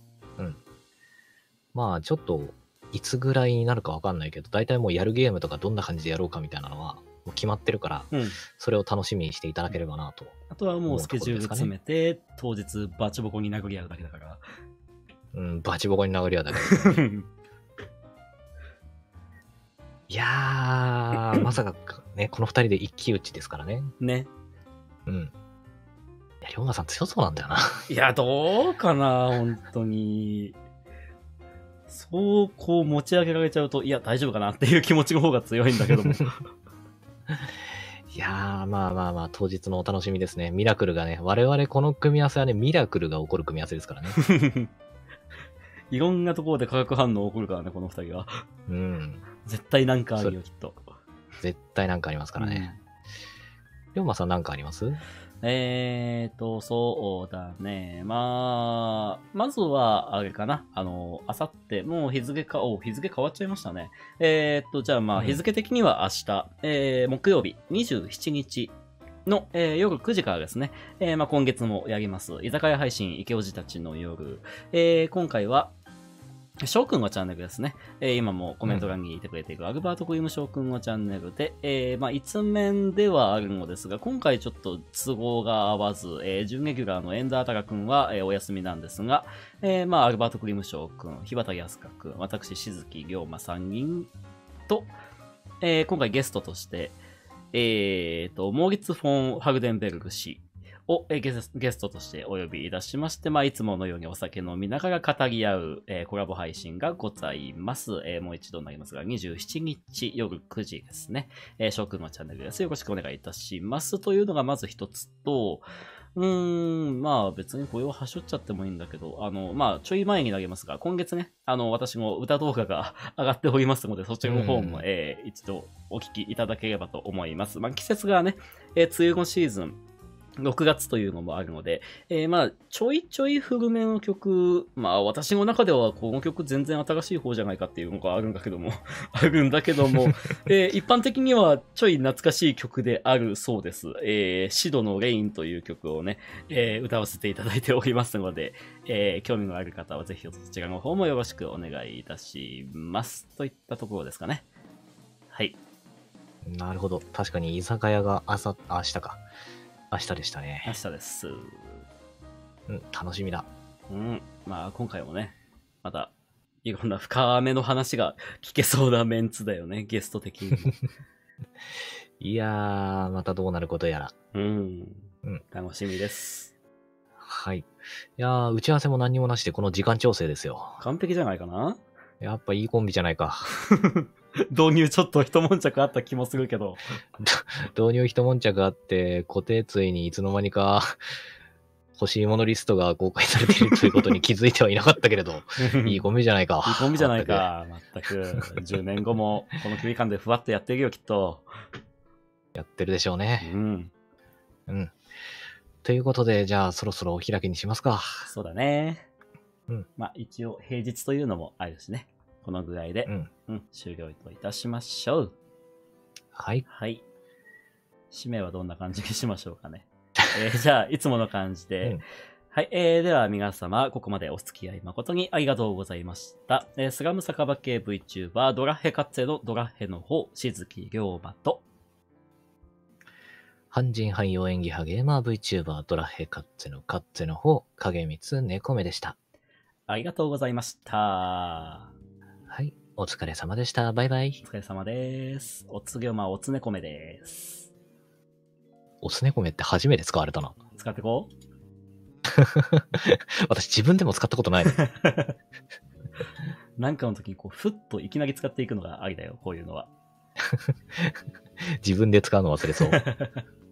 ちょっと、いつぐらいになるかわかんないけど、大体もうやるゲームとかどんな感じでやろうかみたいなのは、もう決まってるから、それを楽しみにしていただければなと。 あとはもうスケジュール詰めて、当日バチボコに殴り合うだけだから。 バチボコに殴り合うだけだから。いやー、まさかね、この二人で一騎打ちですからね。 ね。 いや、龍馬さん強そうなんだよな。 いや、どうかな、本当に。そう、こう持ち上げられちゃうと、いや、大丈夫かなっていう気持ちの方が強いんだけども。 いやー、まあまあまあ、当日のお楽しみですね。ミラクルがね、我々この組み合わせはね、ミラクルが起こる組み合わせですからね。 いろんなところで化学反応起こるからね、この二人は。 うん。 絶対なんかあるよ、きっと。 絶対なんかありますからね。龍馬さんなんかあります？ そうだね。まずは、あれかな。あさって、もう日付変わっちゃいましたね。じゃあ日付的には明日、木曜日、27日の、夜9時からですね。今月もやります。居酒屋配信、池おじたちの夜。今回は、翔くんのチャンネルですね。今もコメント欄にいてくれているアルバート・クリーム翔くんのチャンネルで、一面ではあるのですが、今回ちょっと都合が合わず、準レギュラーのエンダータカくんは、お休みなんですが、アルバート・クリーム翔くん、日畑康香くん、私、静木龍馬3人と、今回ゲストとして、モーリッツ・フォン・ハルデンベルグ氏をゲストとしてお呼びいたしまして、いつものようにお酒飲みながら語り合う、コラボ配信がございます。もう一度になりますが、27日夜9時ですね。翔くんのチャンネルです。よろしくお願いいたします。というのがまず一つと、別にこれをはしょっちゃってもいいんだけど、ちょい前になりますが、今月ね、私の歌動画が上がっておりますので、そちらの方も、一度お聞きいただければと思います。季節がね、梅雨のシーズン、6月というのもあるので、ちょいちょい古めの曲、私の中ではこの曲全然新しい方じゃないかっていうのがあるんだけども、一般的にはちょい懐かしい曲であるそうです。シドのレインという曲をね、歌わせていただいておりますので、興味のある方はぜひそちらの方もよろしくお願いいたします。といったところですかね。はい。 なるほど。確かに居酒屋が明日か。明日でしたね。 明日です。 楽しみだ。 今回もね、また、いろんな深めの話が聞けそうなメンツだよね、ゲスト的に。 いやー、またどうなることやら。 楽しみです。 はい。いやー、打ち合わせも何にもなしでこの時間調整ですよ。 完璧じゃないかな？ やっぱいいコンビじゃないか。 導入ちょっと一悶着あった気もするけど。 導入一悶着あって、固定ついにいつの間にか欲しいものリストが公開されているということに気づいてはいなかったけれど、いいコンビじゃないか。 いいコンビじゃないか。全く。10年後もこの距離感でふわっとやっているよ、きっと。 やってるでしょうね。ということで、じゃあそろそろお開きにしますか。 そうだね。一応平日というのもあるしね。このぐらいで、終了といたしましょう。 はい。 はい。締めはどんな感じにしましょうかね。じゃあ、いつもの感じで。はい。では、皆様、ここまでお付き合い誠にありがとうございました。スラム酒場系 VTuber、ドラッヘカッツェのドラッヘの方、静木龍馬と、 半人半用演技派ゲーマー VTuber、ドラッヘカッツェのカッツェの方、影光猫目でした。 ありがとうございました。 はい。お疲れ様でした。バイバイ。 お疲れ様です。おつげまおつねこめです。 おつねこめって初めて使われたな。 使ってこう私自分でも使ったことない。 なんかの時にふっといきなり使っていくのがありだよ、こういうのは。 自分で使うの忘れそう。